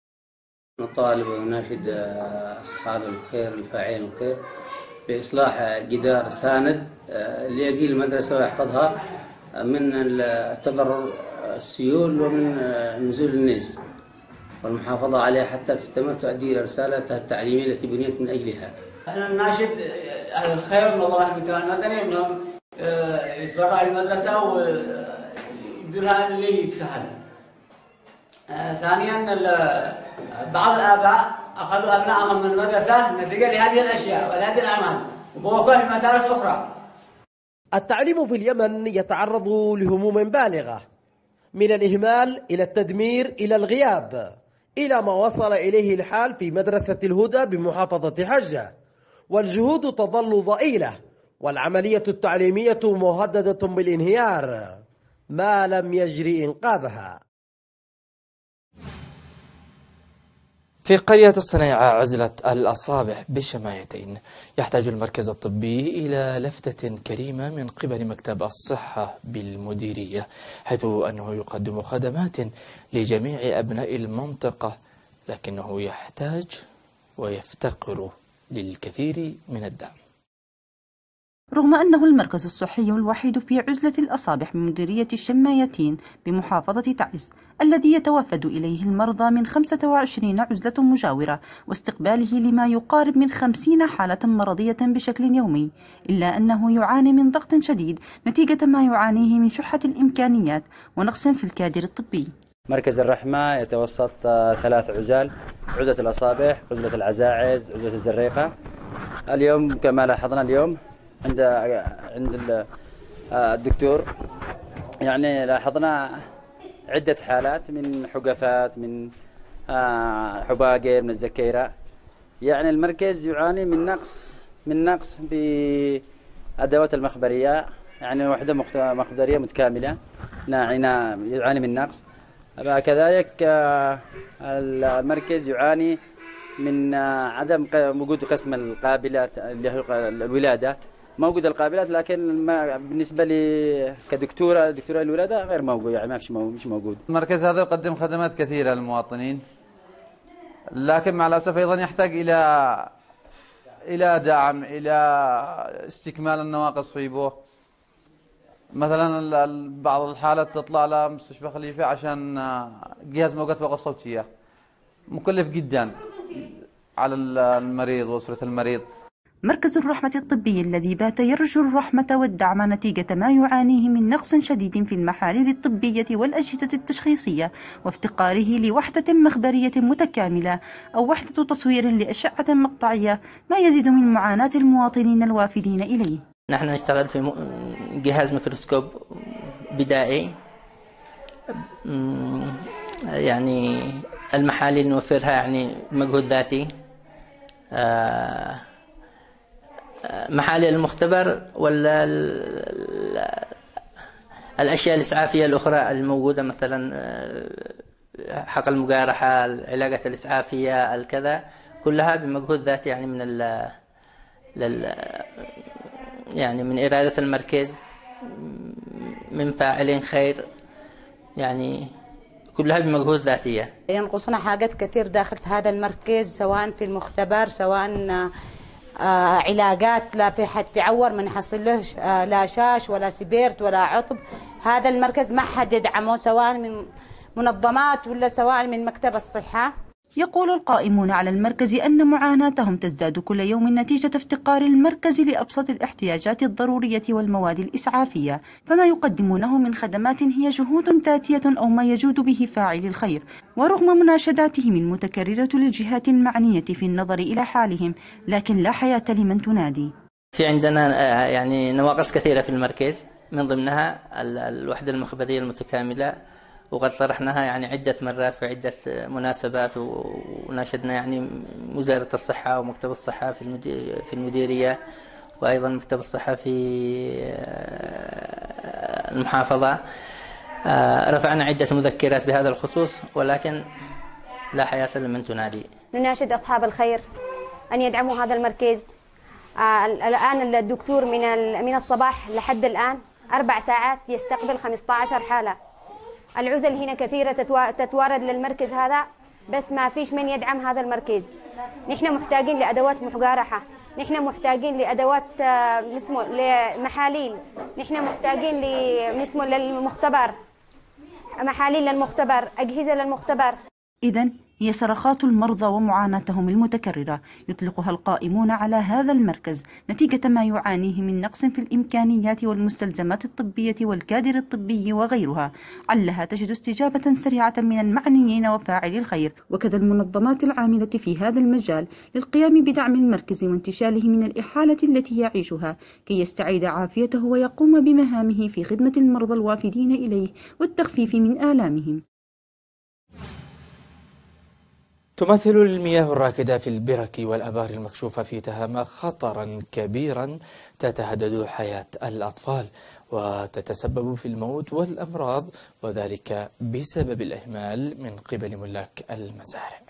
نطالب ونناشد أصحاب الخير الفاعلين الخير بإصلاح جدار ساند ليقي المدرسة ويحفظها من التضرر السيول ومن نزول الناس، والمحافظة عليها حتى تستمر تؤدي إلى رسالتها التعليمية التي بنيت من أجلها. احنا نناشد أهل الخير من الله المجتمع المدني أنهم يتبرعوا للمدرسة ويبدوا لها اللي يتسهل. ثانيا بعض الآباء أخذوا أبنائهم من المدرسة نتيجة لهذه الأشياء ولهذه الأعمال، وبوقوها في مدارس أخرى. التعليم في اليمن يتعرض لهموم بالغة، من الإهمال إلى التدمير إلى الغياب، إلى ما وصل إليه الحال في مدرسة الهدى بمحافظة حجة، والجهود تظل ضئيلة، والعملية التعليمية مهددة بالانهيار ما لم يجري إنقاذها. في قرية الصنيعة عزلة الأصابع بشمايتين، يحتاج المركز الطبي إلى لفتة كريمة من قبل مكتب الصحة بالمديرية، حيث أنه يقدم خدمات لجميع أبناء المنطقة، لكنه يحتاج ويفتقر للكثير من الدعم. رغم أنه المركز الصحي الوحيد في عزلة الأصابع بمديرية الشمايتين بمحافظة تعز، الذي يتوافد إليه المرضى من 25 عزلة مجاورة، واستقباله لما يقارب من 50 حالة مرضية بشكل يومي، إلا أنه يعاني من ضغط شديد نتيجة ما يعانيه من شحة الإمكانيات ونقص في الكادر الطبي. مركز الرحمة يتوسط 3 عزل: عزلة الأصابع، عزلة العزاعز، عزلة الزريقة. اليوم كما لاحظنا اليوم عند الدكتور يعني لاحظنا عدة حالات من حقفات، من حباقر، من الزكيرة. يعني المركز يعاني من نقص بأدوات المخبرية، يعني وحدة مخبرية متكاملة يعاني من نقص. كذلك المركز يعاني من عدم وجود قسم القابلات اللي هو الولادة، موجودة القابلات، لكن ما بالنسبة لي كدكتورة الولادة غير موجود، يعني مش موجود. المركز هذا يقدم خدمات كثيرة للمواطنين، لكن مع الأسف أيضا يحتاج إلى دعم، إلى استكمال النواقص فيه. مثلا بعض الحالات تطلع لمستشفى خليفة عشان جهاز موجات فوق الصوتية، مكلف جدا على المريض وأسرة المريض. مركز الرحمة الطبي الذي بات يرجو الرحمة والدعم نتيجة ما يعانيه من نقص شديد في المحاليل الطبية والأجهزة التشخيصية، وافتقاره لوحدة مخبرية متكاملة أو وحدة تصوير لأشعة مقطعية، ما يزيد من معاناة المواطنين الوافدين إليه. نحن نشتغل في جهاز ميكروسكوب بدائي، يعني المحاليل نوفرها يعني بمجهود ذاتي. محاليل المختبر ولا الأشياء الإسعافية الأخرى الموجودة، مثلا حقل المجارحة، العلاجات الإسعافية، الكذا، كلها بمجهود ذاتي، يعني من إرادة المركز، من فاعلين خير، يعني كلها بمجهود ذاتية. ينقصنا حاجات كثير داخل هذا المركز، سواء في المختبر، سواء علاجات، لا في حد تعور ما نحصل له لا شاش ولا سبيرت ولا عطب. هذا المركز ما حد يدعمه، سواء من منظمات ولا سواء من مكتب الصحة. يقول القائمون على المركز أن معاناتهم تزداد كل يوم نتيجة افتقار المركز لأبسط الاحتياجات الضرورية والمواد الإسعافية، فما يقدمونه من خدمات هي جهود ذاتية أو ما يجود به فاعل الخير. ورغم مناشداتهم المتكررة للجهات المعنية في النظر إلى حالهم، لكن لا حياة لمن تنادي. في عندنا يعني نواقص كثيرة في المركز، من ضمنها الوحدة المخبرية المتكاملة، وقد طرحناها يعني عدة مرات في عدة مناسبات، وناشدنا يعني وزارة الصحة ومكتب الصحة في المديرية، وأيضا مكتب الصحة في المحافظة. رفعنا عدة مذكرات بهذا الخصوص، ولكن لا حياة لمن تنادي. نناشد أصحاب الخير أن يدعموا هذا المركز. الآن الدكتور من الصباح لحد الآن 4 ساعات يستقبل 15 حالة. العزل هنا كثيرة تتوارد للمركز هذا، بس ما فيش من يدعم هذا المركز. نحن محتاجين لأدوات مجارحة، نحن محتاجين لأدوات لمحاليل، نحن محتاجين للمختبر، محاليل للمختبر، أجهزة للمختبر. إذن هي صرخات المرضى ومعاناتهم المتكررة يطلقها القائمون على هذا المركز نتيجة ما يعانيه من نقص في الإمكانيات والمستلزمات الطبية والكادر الطبي وغيرها، علها تجد استجابة سريعة من المعنيين وفاعلي الخير، وكذا المنظمات العاملة في هذا المجال، للقيام بدعم المركز وانتشاله من الإحالة التي يعيشها كي يستعيد عافيته ويقوم بمهامه في خدمة المرضى الوافدين إليه والتخفيف من آلامهم. تمثل المياه الراكدة في البرك والآبار المكشوفة في تهامة خطرا كبيرا تتهدد حياة الأطفال وتتسبب في الموت والأمراض، وذلك بسبب الإهمال من قبل ملاك المزارع.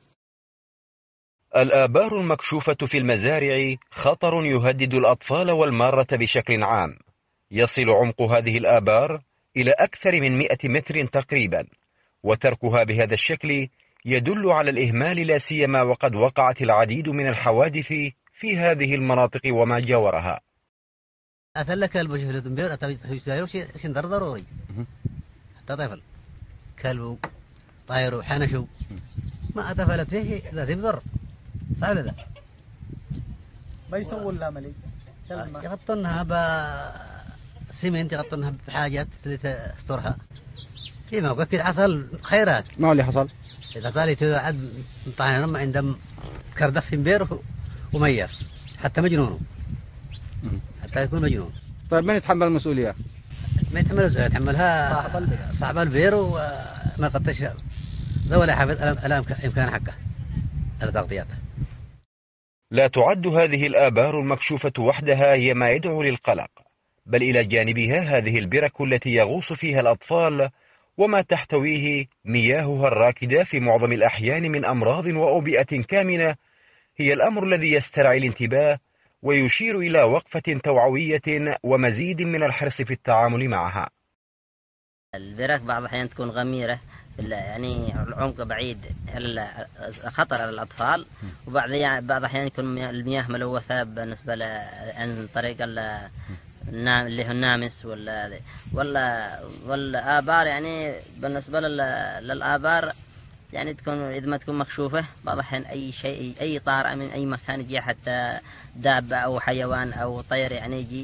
الآبار المكشوفة في المزارع خطر يهدد الأطفال والمارة بشكل عام. يصل عمق هذه الآبار إلى أكثر من 100 متر تقريبا، وتركها بهذا الشكل يدل على الإهمال، لا سيما وقد وقعت العديد من الحوادث في هذه المناطق وما جاورها. أثل كلب وشهلة بير أتبي سندر ضروري حتى طفل كلب طاير حنشو ما أتفلت فيه ذاتي بضر صعب لا ما يسوون لا ملي يغطونها بسيمنت، يغطونها بحاجات اللي تسترها. في موقع كده حصل خيرات. ما اللي حصل؟ إذا صار يتوعد طعنا لما عندما كردف في بير ومياس حتى مجنون، حتى يكون مجنون. طيب من يتحمل المسؤولية؟ ما يتحمل المسؤولية، يتحملها صاحب البير وما قدش ولا حافظ الألام إمكان حقه على تغطياته. لا تعد هذه الآبار المكشوفة وحدها هي ما يدعو للقلق، بل إلى جانبها هذه البرك التي يغوص فيها الأطفال وما تحتويه مياهها الراكدة في معظم الأحيان من أمراض وأوبئة كامنة، هي الأمر الذي يسترعي الانتباه ويشير إلى وقفة توعوية ومزيد من الحرص في التعامل معها. البراك بعض الأحيان تكون غميرة، يعني العمق بعيد، خطر على الأطفال، وبعض الأحيان يكون المياه ملوثة بالنسبة عن طريق اللي هو النامس والآبار. يعني بالنسبة للآبار يعني تكون إذا ما تكون مكشوفة بعض الأحيان أي شيء، أي طارئ من أي مكان يجي، حتى دابة أو حيوان أو طير يعني يجي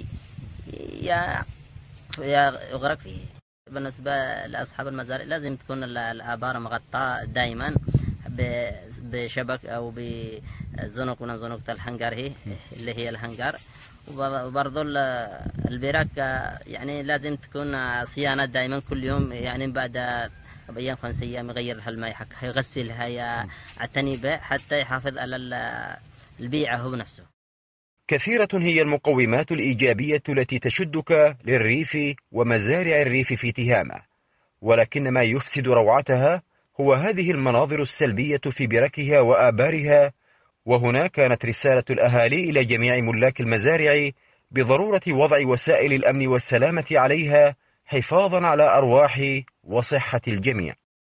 يغرق فيه. بالنسبة لأصحاب المزارع لازم تكون الآبار مغطاة دائما بشبك أو بزنق من زنقة الحنجر اللي هي الهنجر. وبرضو البراك يعني لازم تكون صيانة دائما كل يوم، يعني بعد أيام 5 أيام يغير لها الماء حقها، يغسلها، يعتني به حتى يحافظ على البيئة هو نفسه. كثيرة هي المقومات الإيجابية التي تشدك للريف ومزارع الريف في تهامة، ولكن ما يفسد روعتها هو هذه المناظر السلبية في بركها وآبارها. وهنا كانت رسالة الأهالي إلى جميع ملاك المزارع بضرورة وضع وسائل الأمن والسلامة عليها حفاظا على أرواح وصحة الجميع.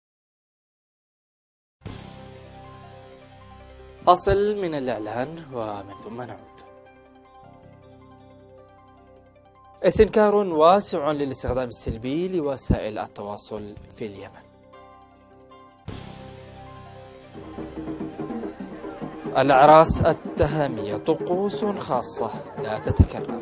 أصل من الإعلان ومن ثم نعود. استنكار واسع للاستخدام السلبي لوسائل التواصل في اليمن. الأعراس التهامية طقوس خاصة لا تتكرر.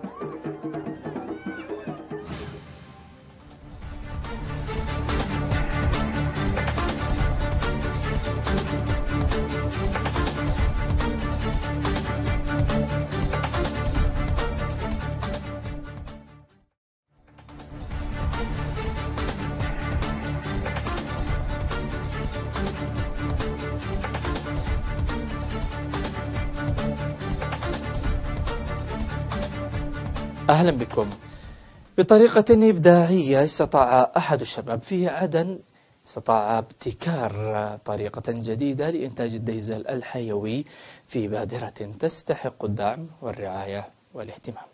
أهلا بكم. بطريقة إبداعية استطاع أحد الشباب في عدن ابتكار طريقة جديدة لإنتاج الديزل الحيوي في بادرة تستحق الدعم والرعاية والاهتمام.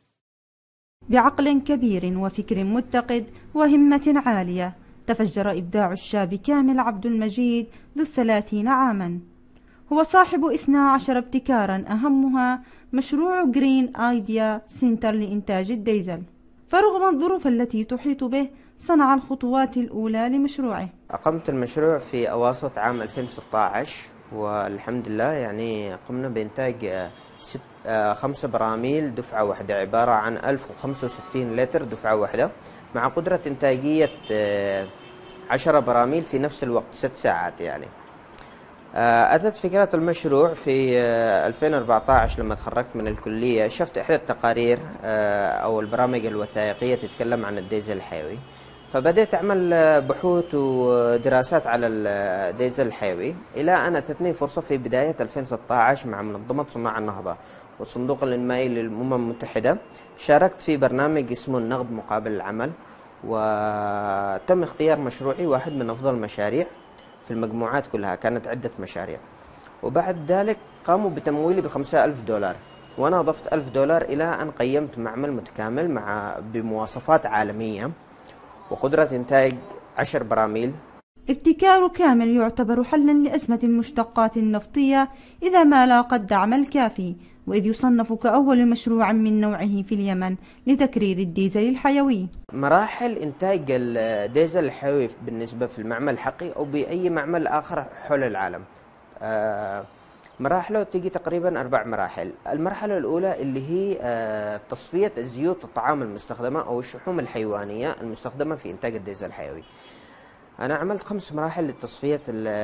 بعقل كبير وفكر متقد وهمة عالية تفجر إبداع الشاب كامل عبد المجيد ذو 30 عاما. هو صاحب 12 ابتكارا أهمها مشروع جرين آيديا سنتر لإنتاج الديزل. فرغم الظروف التي تحيط به صنع الخطوات الأولى لمشروعه. أقمت المشروع في أواسط عام 2016 والحمد لله يعني قمنا بإنتاج 5 براميل دفعة واحدة، عبارة عن 1065 لتر دفعة واحدة، مع قدرة إنتاجية 10 براميل في نفس الوقت 6 ساعات. يعني أتت فكرة المشروع في 2014 لما تخرجت من الكلية. شفت إحدى التقارير أو البرامج الوثائقية تتكلم عن الديزل الحيوي، فبدأت أعمل بحوث ودراسات على الديزل الحيوي، إلى أن أتتني فرصة في بداية 2016 مع منظمة صناع النهضة والصندوق الإنمائي للأمم المتحدة. شاركت في برنامج اسمه النقد مقابل العمل، وتم اختيار مشروعي واحد من أفضل المشاريع في المجموعات كلها، كانت عدة مشاريع. وبعد ذلك قاموا بتمويلي ب$5000، وأنا أضفت $1000 إلى أن قيمت معمل متكامل بمواصفات عالمية وقدرة إنتاج 10 براميل. ابتكار كامل يعتبر حلا لأزمة المشتقات النفطية إذا ما لاقى الدعم الكافي، وإذ يصنف كأول مشروع من نوعه في اليمن لتكرير الديزل الحيوي. مراحل إنتاج الديزل الحيوي بالنسبة في المعمل الحقي أو بأي معمل آخر حول العالم، مراحله تيجي تقريبا 4 مراحل. المرحلة الأولى اللي هي تصفية زيوت الطعام المستخدمة أو الشحوم الحيوانية المستخدمة في إنتاج الديزل الحيوي. أنا عملت 5 مراحل لتصفية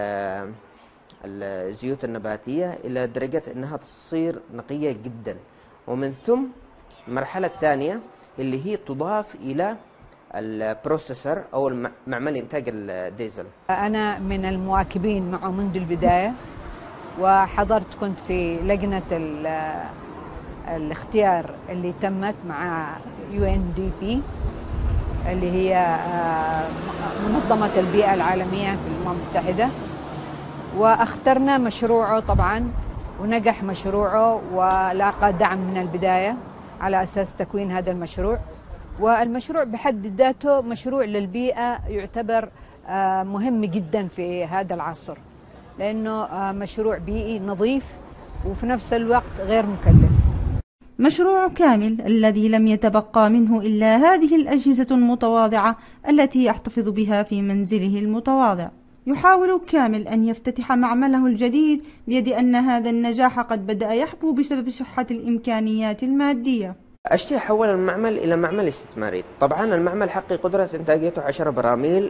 الزيوت النباتية إلى درجة أنها تصير نقية جدا، ومن ثم المرحلة الثانية اللي هي تضاف إلى البروسيسور أو معمل إنتاج الديزل. أنا من المواكبين معه منذ البداية، وحضرت كنت في لجنة الاختيار اللي تمت مع UNDP اللي هي منظمة البيئة العالمية في الأمم المتحدة، واخترنا مشروعه طبعا ونجح مشروعه ولاقى دعم من البداية على أساس تكوين هذا المشروع. والمشروع بحد ذاته مشروع للبيئة يعتبر مهم جدا في هذا العصر، لأنه مشروع بيئي نظيف وفي نفس الوقت غير مكلف. مشروع كامل الذي لم يتبقى منه إلا هذه الأجهزة المتواضعة التي يحتفظ بها في منزله المتواضع. يحاول كامل أن يفتتح معمله الجديد بيد أن هذا النجاح قد بدأ يحبو بسبب صحة الإمكانيات المادية. أشتي حول المعمل إلى معمل استثماري. طبعا المعمل حقي قدرة إنتاجيته 10 براميل،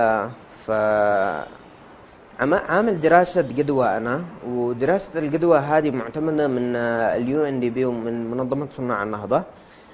عامل دراسة جدوى أنا، ودراسة الجدوى هذه معتمدة من UNDP ومن منظمة صناع النهضة.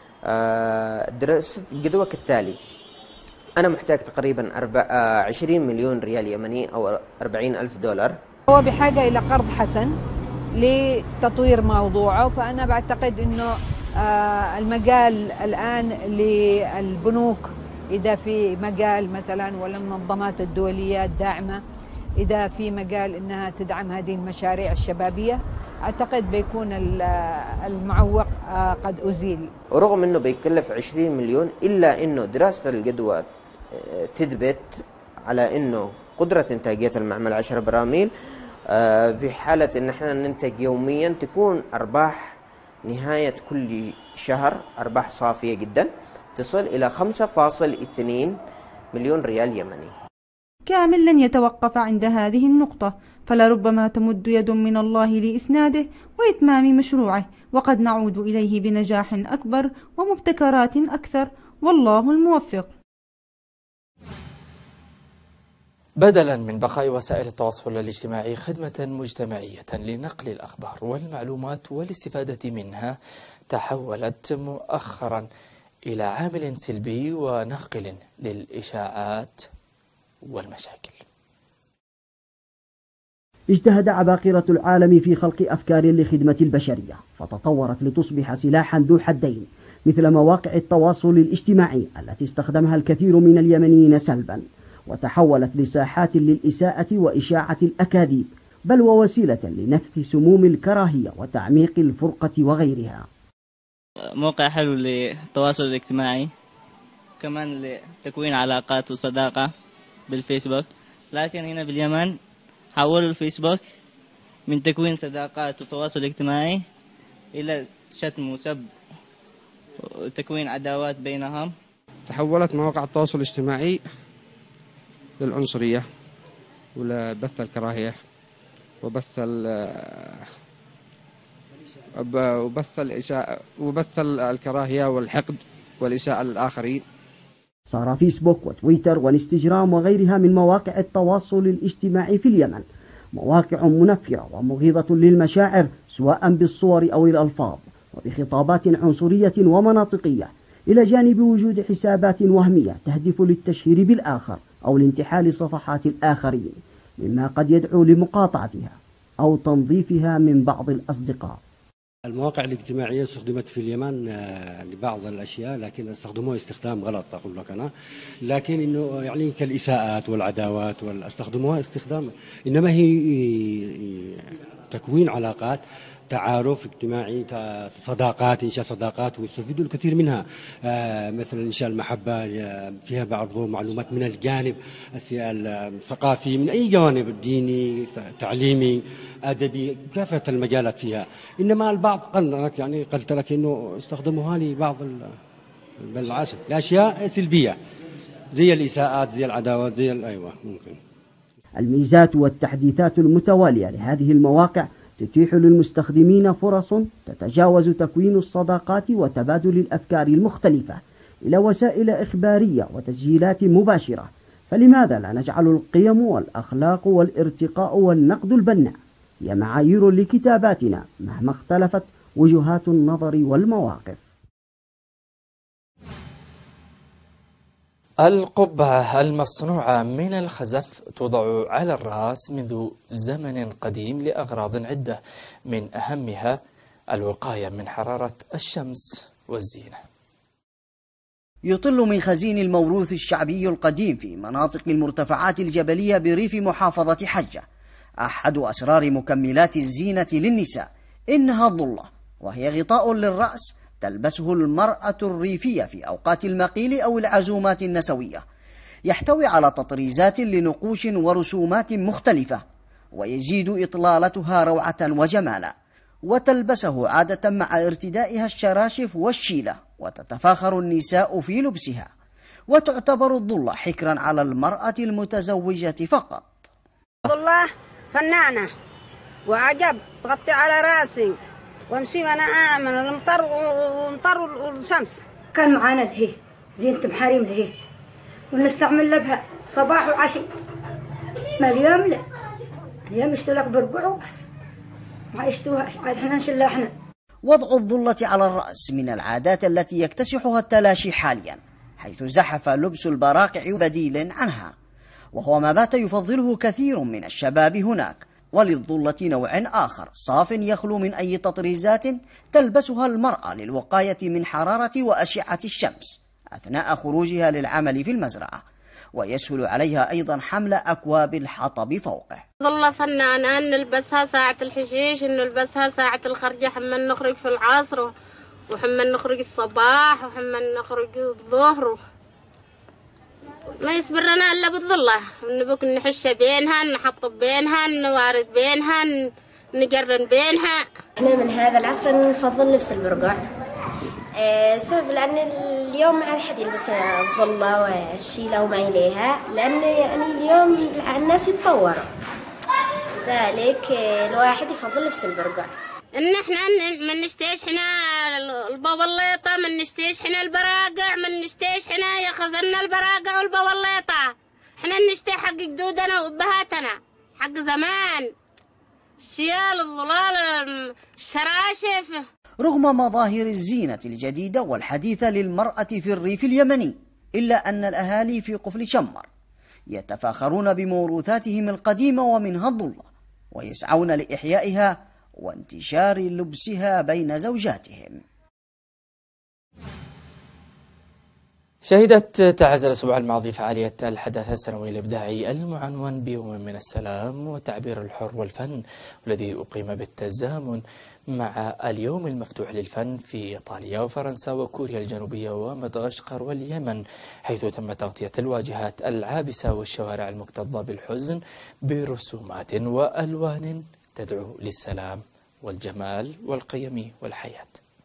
دراسة الجدوى كالتالي: أنا محتاج تقريبا 20 مليون ريال يمني أو 40,000 دولار. هو بحاجة إلى قرض حسن لتطوير موضوعه، فأنا بعتقد أنه المجال الآن للبنوك، إذا في مجال مثلا والمنظمات الدولية الداعمة، إذا في مجال أنها تدعم هذه المشاريع الشبابية، أعتقد بيكون المعوق قد أزيل. ورغم أنه بيكلف 20 مليون إلا أنه دراسة الجدوى تثبت على أنه قدرة إنتاجية المعمل 10 براميل، في حالة أن احنا ننتج يوميا تكون أرباح نهاية كل شهر أرباح صافية جدا تصل إلى 5.2 مليون ريال يمني. كامل لن يتوقف عند هذه النقطة، فلربما تمد يد من الله لإسناده وإتمام مشروعه، وقد نعود إليه بنجاح أكبر ومبتكرات أكثر، والله الموفق. بدلا من بقاء وسائل التواصل الاجتماعي خدمة مجتمعية لنقل الأخبار والمعلومات والاستفادة منها، تحولت مؤخرا إلى عامل سلبي وناقل للإشاعات والمشاكل. اجتهد عباقرة العالم في خلق أفكار لخدمة البشرية، فتطورت لتصبح سلاحا ذو حدين، مثل مواقع التواصل الاجتماعي التي استخدمها الكثير من اليمنيين سلبا، وتحولت لساحات للإساءة وإشاعة الأكاذيب، بل ووسيلة لنفث سموم الكراهية وتعميق الفرقة وغيرها. موقع حلو للتواصل الاجتماعي، كمان لتكوين علاقات وصداقة بالفيسبوك، لكن هنا في اليمن حولوا الفيسبوك من تكوين صداقات وتواصل اجتماعي إلى شتم وسب وتكوين عداوات بينهم. تحولت مواقع التواصل الاجتماعي للعنصرية ولبث الكراهية وبث الكراهية والحقد والإساءة للآخرين. صار فيسبوك وتويتر وانستجرام وغيرها من مواقع التواصل الاجتماعي في اليمن مواقع منفرة ومغيظة للمشاعر، سواء بالصور أو الألفاظ، وبخطابات عنصرية ومناطقية، إلى جانب وجود حسابات وهمية تهدف للتشهير بالآخر أو لانتحال صفحات الآخرين، مما قد يدعو لمقاطعتها أو تنظيفها من بعض الأصدقاء. المواقع الاجتماعية استخدمت في اليمن لبعض الأشياء، لكن استخدموها استخدام غلط أقول لك أنا، لكن إنه يعني كالإساءات والعداوات استخدموها استخدام، إنما هي تكوين علاقات، تعارف اجتماعي، صداقات، إنشاء صداقات، ويستفيدوا الكثير منها، مثل إنشاء المحبة، فيها بعض معلومات من الجانب الثقافي، من أي جوانب، ديني، تعليمي، أدبي، كافة المجالات فيها. إنما البعض قلت لك إنه استخدموها لبعض الأشياء سلبية، زي الإساءات، زي العداوات، زي أيوة ممكن. الميزات والتحديثات المتوالية لهذه المواقع تتيح للمستخدمين فرص تتجاوز تكوين الصداقات وتبادل الأفكار المختلفة إلى وسائل إخبارية وتسجيلات مباشرة، فلماذا لا نجعل القيم والأخلاق والارتقاء والنقد البناء هي معايير لكتاباتنا مهما اختلفت وجهات النظر والمواقف؟ القبعة المصنوعة من الخزف توضع على الرأس منذ زمن قديم لأغراض عدة، من أهمها الوقاية من حرارة الشمس والزينة. يطل من خزين الموروث الشعبي القديم في مناطق المرتفعات الجبلية بريف محافظة حجة أحد أسرار مكملات الزينة للنساء إنها الظلة، وهي غطاء للرأس تلبسه المرأة الريفية في أوقات المقيل أو العزومات النسوية، يحتوي على تطريزات لنقوش ورسومات مختلفة، ويزيد إطلالتها روعة وجمالا. وتلبسه عادة مع ارتدائها الشراشف والشيلة، وتتفاخر النساء في لبسها، وتعتبر الظلة حكرا على المرأة المتزوجة فقط. ظلة فنانة وعجب تغطي على راسي وامشي وانا اعمل المطر والشمس. كان معانا لهيه زينة محاريم لهيه ونستعمل بها صباح وعشي، ما اليوم لا، اليوم يشتلك برقعوا بس ما يشتوهاش، عاد احنا نشلها احنا. وضع الظلة على الرأس من العادات التي يكتسحها التلاشي حاليا، حيث زحف لبس البراقع بديل عنها، وهو ما بات يفضله كثير من الشباب هناك. وللظلة نوع آخر صاف يخلو من أي تطريزات تلبسها المرأة للوقاية من حرارة وأشعة الشمس أثناء خروجها للعمل في المزرعة، ويسهل عليها أيضا حمل أكواب الحطب فوقه. ظلة فنانة نلبسها ساعة الحشيش، نلبسها ساعة الخرجة، حمل نخرج في العصر وحمل نخرج الصباح وحمل نخرج الظهر، ما يصبرنا إلا بالظلة، نبوك نحش بينها، نحطب بينها، نوارد بينها، نقرن بينها. احنا من هذا العصر نفضل لبس البرقع، سبب لأن اليوم ما عاد حد يلبس الظلة والشيلة وما إليها، لأن يعني اليوم الناس يتطوروا، ذلك الواحد يفضل لبس البرقع. إن إحنا ما نشتيش حنا البواليطة، ما نشتيش حنا البراقع، ما نشتيش حنا يخزلنا البراقع والبواليطة، إحنا نشتي حق جدودنا وأبهاتنا حق زمان، الشيال الظلال الشراشف. رغم مظاهر الزينة الجديدة والحديثة للمرأة في الريف اليمني، إلا أن الأهالي في قفل شمر يتفاخرون بموروثاتهم القديمة ومنها الظلة، ويسعون لإحيائها وانتشار لبسها بين زوجاتهم. شهدت تعز الأسبوع الماضي فعالية الحدث السنوي الإبداعي المعنون بيوم من السلام والتعبير الحر والفن، والذي أقيم بالتزامن مع اليوم المفتوح للفن في إيطاليا وفرنسا وكوريا الجنوبية ومدغشقر واليمن، حيث تم تغطية الواجهات العابسة والشوارع المكتظة بالحزن برسومات وألوان تدعو للسلام والجمال والقيم والحياة.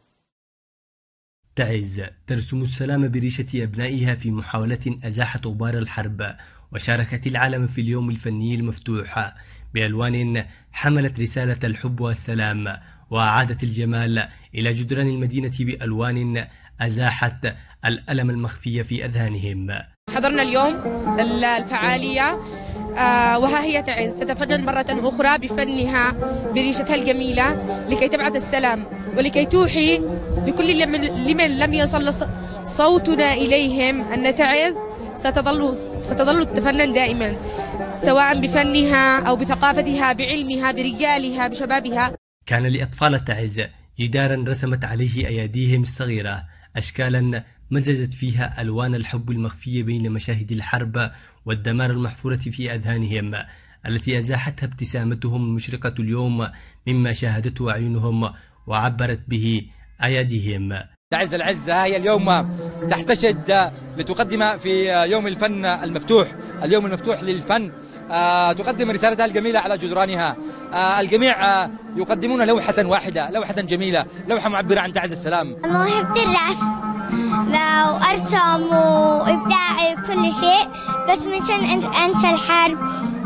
تعز ترسم السلام بريشة أبنائها في محاولة أزاحت غبار الحرب، وشاركت العالم في اليوم الفني المفتوح بألوان حملت رسالة الحب والسلام، وأعادت الجمال إلى جدران المدينة بألوان أزاحت الألم المخفي في أذهانهم. حضرنا اليوم الفعالية وها هي تعز تتفنن مرة أخرى بفنها بريشتها الجميلة لكي تبعث السلام، ولكي توحي لكل لمن لم يصل صوتنا إليهم أن تعز ستظل تتفنن دائما، سواء بفنها أو بثقافتها بعلمها برجالها بشبابها. كان لأطفال تعز جدارا رسمت عليه أياديهم الصغيرة أشكالا مزجت فيها ألوان الحب المخفية بين مشاهد الحرب والدمار المحفورة في أذهانهم، التي أزاحتها ابتسامتهم المشرقة اليوم مما شاهدته أعينهم وعبرت به أياديهم. تعز العزة هي اليوم تحتشد لتقدم في يوم الفن المفتوح، اليوم المفتوح للفن، تقدم رسالتها الجميلة على جدرانها. الجميع يقدمون لوحة واحدة، لوحة جميلة، لوحة معبرة عن تعز السلام. موهبة الرسم وأرسم وإبداعي وكل شيء، بس منشان أنسى الحرب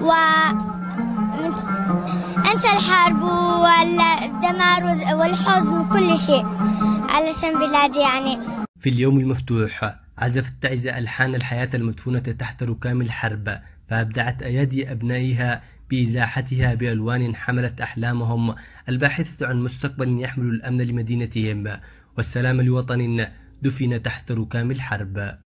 أنسى الحرب والدمار والحزن وكل شيء علشان بلادي يعني. في اليوم المفتوح عزفت تعز ألحان الحياة المدفونة تحت ركام الحرب، فأبدعت أيادي أبنائها بإزاحتها بألوان حملت أحلامهم الباحثة عن مستقبل يحمل الأمن لمدينتهم والسلام لوطن دفن تحت ركام الحرب.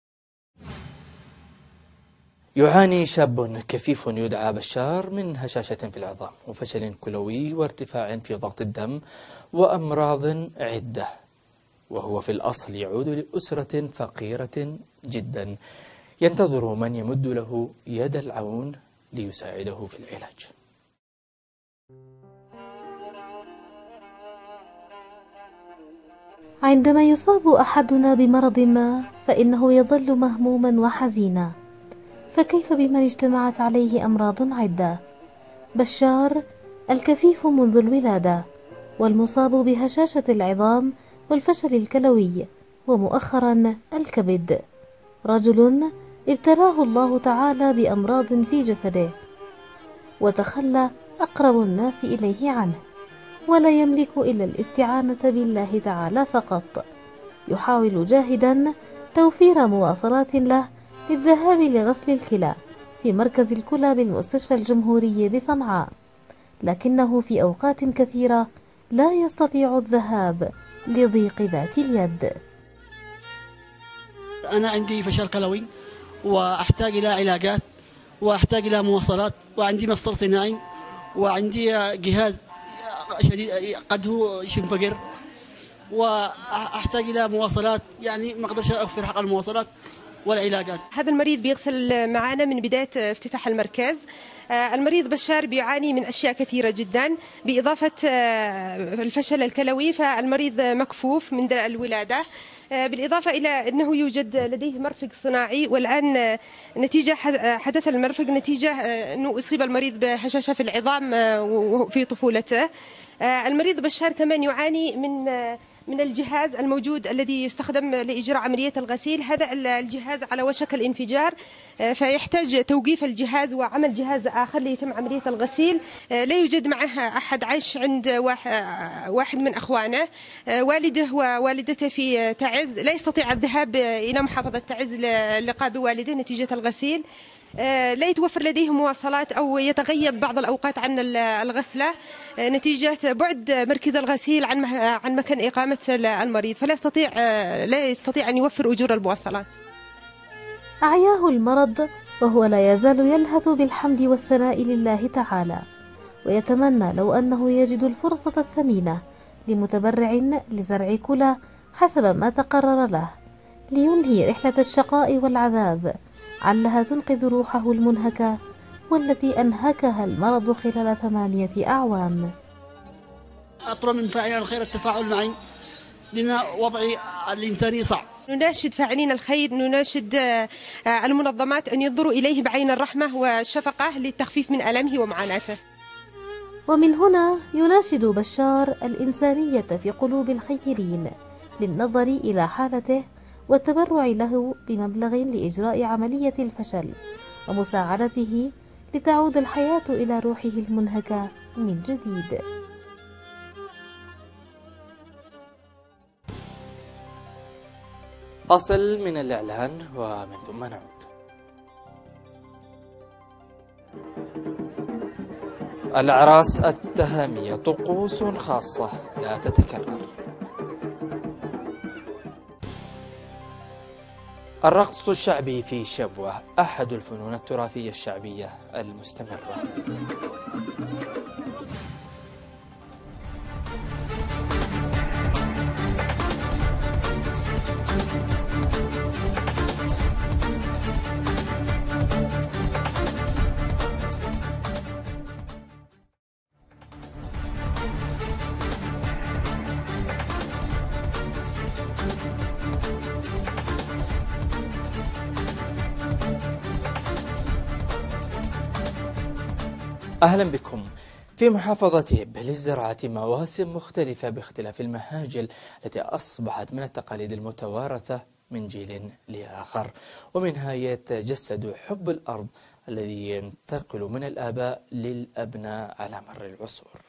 يعاني شاب كفيف يدعى بشار من هشاشة في العظام وفشل كلوي وارتفاع في ضغط الدم وأمراض عدة، وهو في الأصل يعود لأسرة فقيرة جدا ينتظر من يمد له يد العون ليساعده في العلاج. عندما يصاب أحدنا بمرض ما فإنه يظل مهموما وحزينا، فكيف بمن اجتمعت عليه أمراض عدة؟ بشار الكفيف منذ الولادة، والمصاب بهشاشة العظام والفشل الكلوي، ومؤخرا الكبد. رجل ابتلاه الله تعالى بأمراض في جسده، وتخلى أقرب الناس إليه عنه، ولا يملك إلا الاستعانة بالله تعالى فقط. يحاول جاهدا توفير مواصلات له للذهاب لغسل الكلى في مركز الكلى بالمستشفى الجمهوري بصنعاء، لكنه في أوقات كثيرة لا يستطيع الذهاب لضيق ذات اليد. أنا عندي فشل كلوي وأحتاج إلى علاجات وأحتاج إلى مواصلات، وعندي مفصل صناعي، وعندي جهاز شديد قد هو ينفجر، وأحتاج إلى مواصلات، يعني ما أقدرش أوفر حق المواصلات والعلاجات. هذا المريض بيغسل معنا من بداية افتتاح المركز. المريض بشار بيعاني من أشياء كثيرة جدا، بإضافة الفشل الكلوي، فالمريض مكفوف من الولادة، بالإضافة إلى أنه يوجد لديه مرفق صناعي، والآن نتيجة حدث المرفق نتيجة أنه أصيب المريض بهشاشة في العظام في طفولته. المريض بشار كمان يعاني من الجهاز الموجود الذي يستخدم لإجراء عملية الغسيل. هذا الجهاز على وشك الانفجار، فيحتاج توقيف الجهاز وعمل جهاز آخر ليتم عملية الغسيل. لا يوجد معه أحد، عايش عند واحد من أخوانه. والده ووالدته في تعز، لا يستطيع الذهاب إلى محافظة تعز للقاء بوالده نتيجة الغسيل. لا يتوفر لديه مواصلات أو يتغيب بعض الأوقات عن الغسلة نتيجة بعد مركز الغسيل عن مكان إقامة المريض، فلا يستطيع أن يوفر أجور المواصلات. أعياه المرض وهو لا يزال يلهث بالحمد والثناء لله تعالى، ويتمنى لو أنه يجد الفرصة الثمينة لمتبرع لزرع كلى حسب ما تقرر له، لينهي رحلة الشقاء والعذاب علها تنقذ روحه المنهكة والتي أنهكها المرض خلال 8 أعوام. أطلب من فاعلين الخير التفاعل معي، لأن وضعي الإنساني صعب. نناشد فاعلين الخير، نناشد المنظمات أن ينظروا إليه بعين الرحمة والشفقة للتخفيف من ألمه ومعاناته. ومن هنا يناشد بشار الإنسانية في قلوب الخيرين للنظر إلى حالته والتبرع له بمبلغ لإجراء عملية الفشل، ومساعدته لتعود الحياة إلى روحه المنهكة من جديد. فاصل من الإعلان ومن ثم نعود. الأعراس التهامية طقوس خاصة لا تتكرر. الرقص الشعبي في شبوة أحد الفنون التراثية الشعبية المستمرة. أهلا بكم. في محافظة إبل للزراعة مواسم مختلفة باختلاف المهاجل التي أصبحت من التقاليد المتوارثة من جيل لآخر، ومنها يتجسد حب الأرض الذي ينتقل من الآباء للأبناء على مر العصور.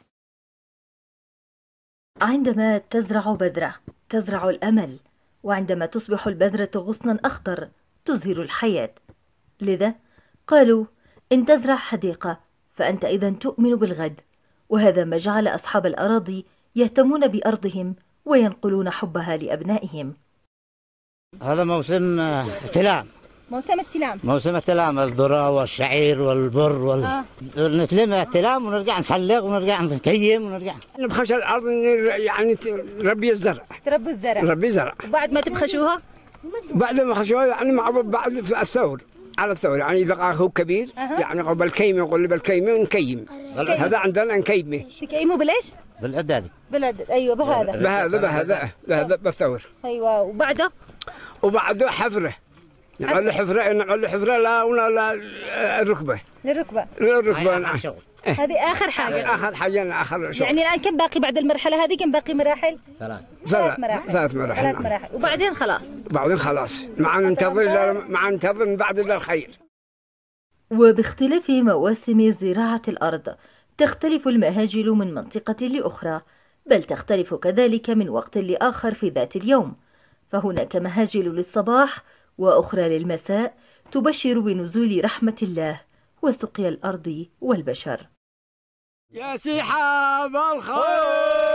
عندما تزرع بذرة تزرع الأمل، وعندما تصبح البذرة غصنا أخضر تزهر الحياة. لذا قالوا إن تزرع حديقة فأنت إذا تؤمن بالغد، وهذا ما جعل أصحاب الأراضي يهتمون بأرضهم وينقلون حبها لأبنائهم. هذا موسم التلام. موسم التلام، الذرة والشعير والبر نتلم التلام ونرجع نسلق ونرجع نكيم ونرجع نبخش الأرض، يعني ربي الزرع. تربوا الزرع. ربي زرع. وبعد ما تبخشوها؟ بعد ما خشوها يعني مع بعض الثور، على الثور، يعني إذا أخوه كبير يعني قبل كيمة يقول بالكيمة نكيم. هذا عندنا نكيمه. تكيموا بالإيش؟ بالعدادي. ايوه بهذا بثور. ايوه وبعده حفره. نعمل له حفره لا الركبه. للركبه. هذه اخر حاجه. اخر شغل. يعني الان كم باقي بعد المرحله هذه؟ كم باقي مراحل؟ ثلاث مراحل. وبعدين خلاص. مع ننتظر من بعد الله الخير. وباختلاف مواسم زراعة الأرض تختلف المهاجل من منطقة لأخرى، بل تختلف كذلك من وقت لآخر في ذات اليوم، فهناك مهاجل للصباح وأخرى للمساء تبشر بنزول رحمة الله وسقيا الأرض والبشر. يا سحاب الخير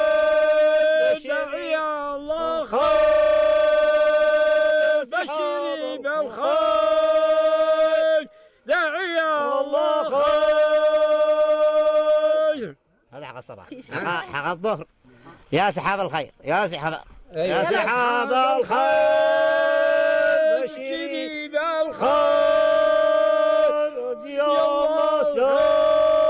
دعي الله خير بشري بالخير دعي الله خير. هذا حق الصباح. حق الظهر يا سحاب الخير يا سحاب الخير بشري بالخير رضي الله خير.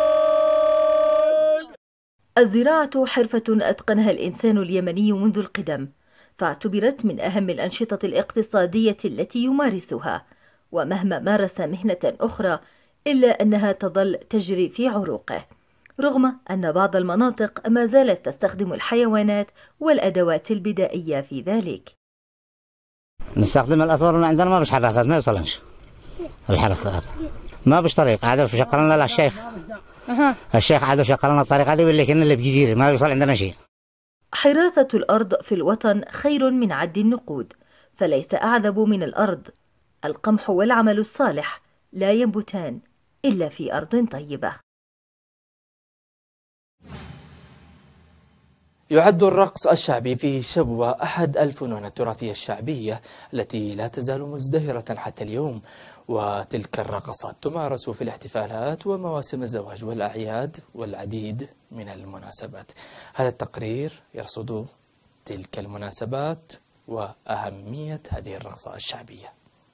الزراعة حرفة أتقنها الإنسان اليمني منذ القدم، فاعتبرت من أهم الأنشطة الاقتصادية التي يمارسها، ومهما مارس مهنة أخرى إلا أنها تظل تجري في عروقه، رغم أن بعض المناطق ما زالت تستخدم الحيوانات والأدوات البدائية في ذلك. نستخدم الأثور عندنا ما بش حركات، ما يوصلنش الحركات، ما بش طريق. هذا شق لنا الشيخ عاد شق لنا الطريق هذه، ولكن اللي بجزيرة ما يوصل عندنا شيء. حراثة الأرض في الوطن خير من عد النقود، فليس أعذب من الأرض. القمح والعمل الصالح لا ينبتان إلا في أرض طيبة. يعد الرقص الشعبي في شبوة أحد الفنون التراثية الشعبية التي لا تزال مزدهرة حتى اليوم، وتلك الرقصات تمارس في الاحتفالات ومواسم الزواج والأعياد والعديد من المناسبات. هذا التقرير يرصد تلك المناسبات وأهمية هذه الرقصة الشعبية.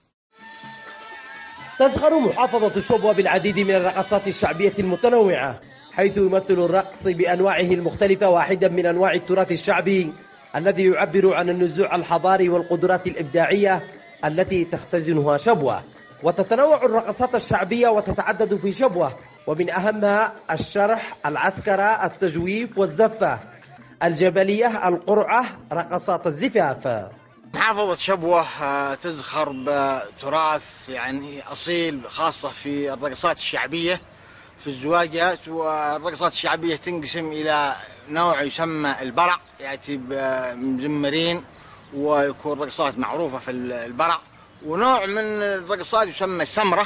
تزخر محافظة شبوة بالعديد من الرقصات الشعبية المتنوعة، حيث يمثل الرقص بأنواعه المختلفة واحدا من أنواع التراث الشعبي الذي يعبر عن النزوع الحضاري والقدرات الإبداعية التي تختزنها شبوة. وتتنوع الرقصات الشعبية وتتعدد في شبوة، ومن أهمها الشرح، العسكرة، التجويف والزفة، الجبلية، القرعة، رقصات الزفاف. محافظة شبوة تزخر بتراث يعني أصيل، خاصة في الرقصات الشعبية في الزواجات. والرقصات الشعبية تنقسم إلى نوع يسمى البرع، يأتي بمزمرين ويكون رقصات معروفة في البرع، ونوع من الرقصات يسمى السمرة،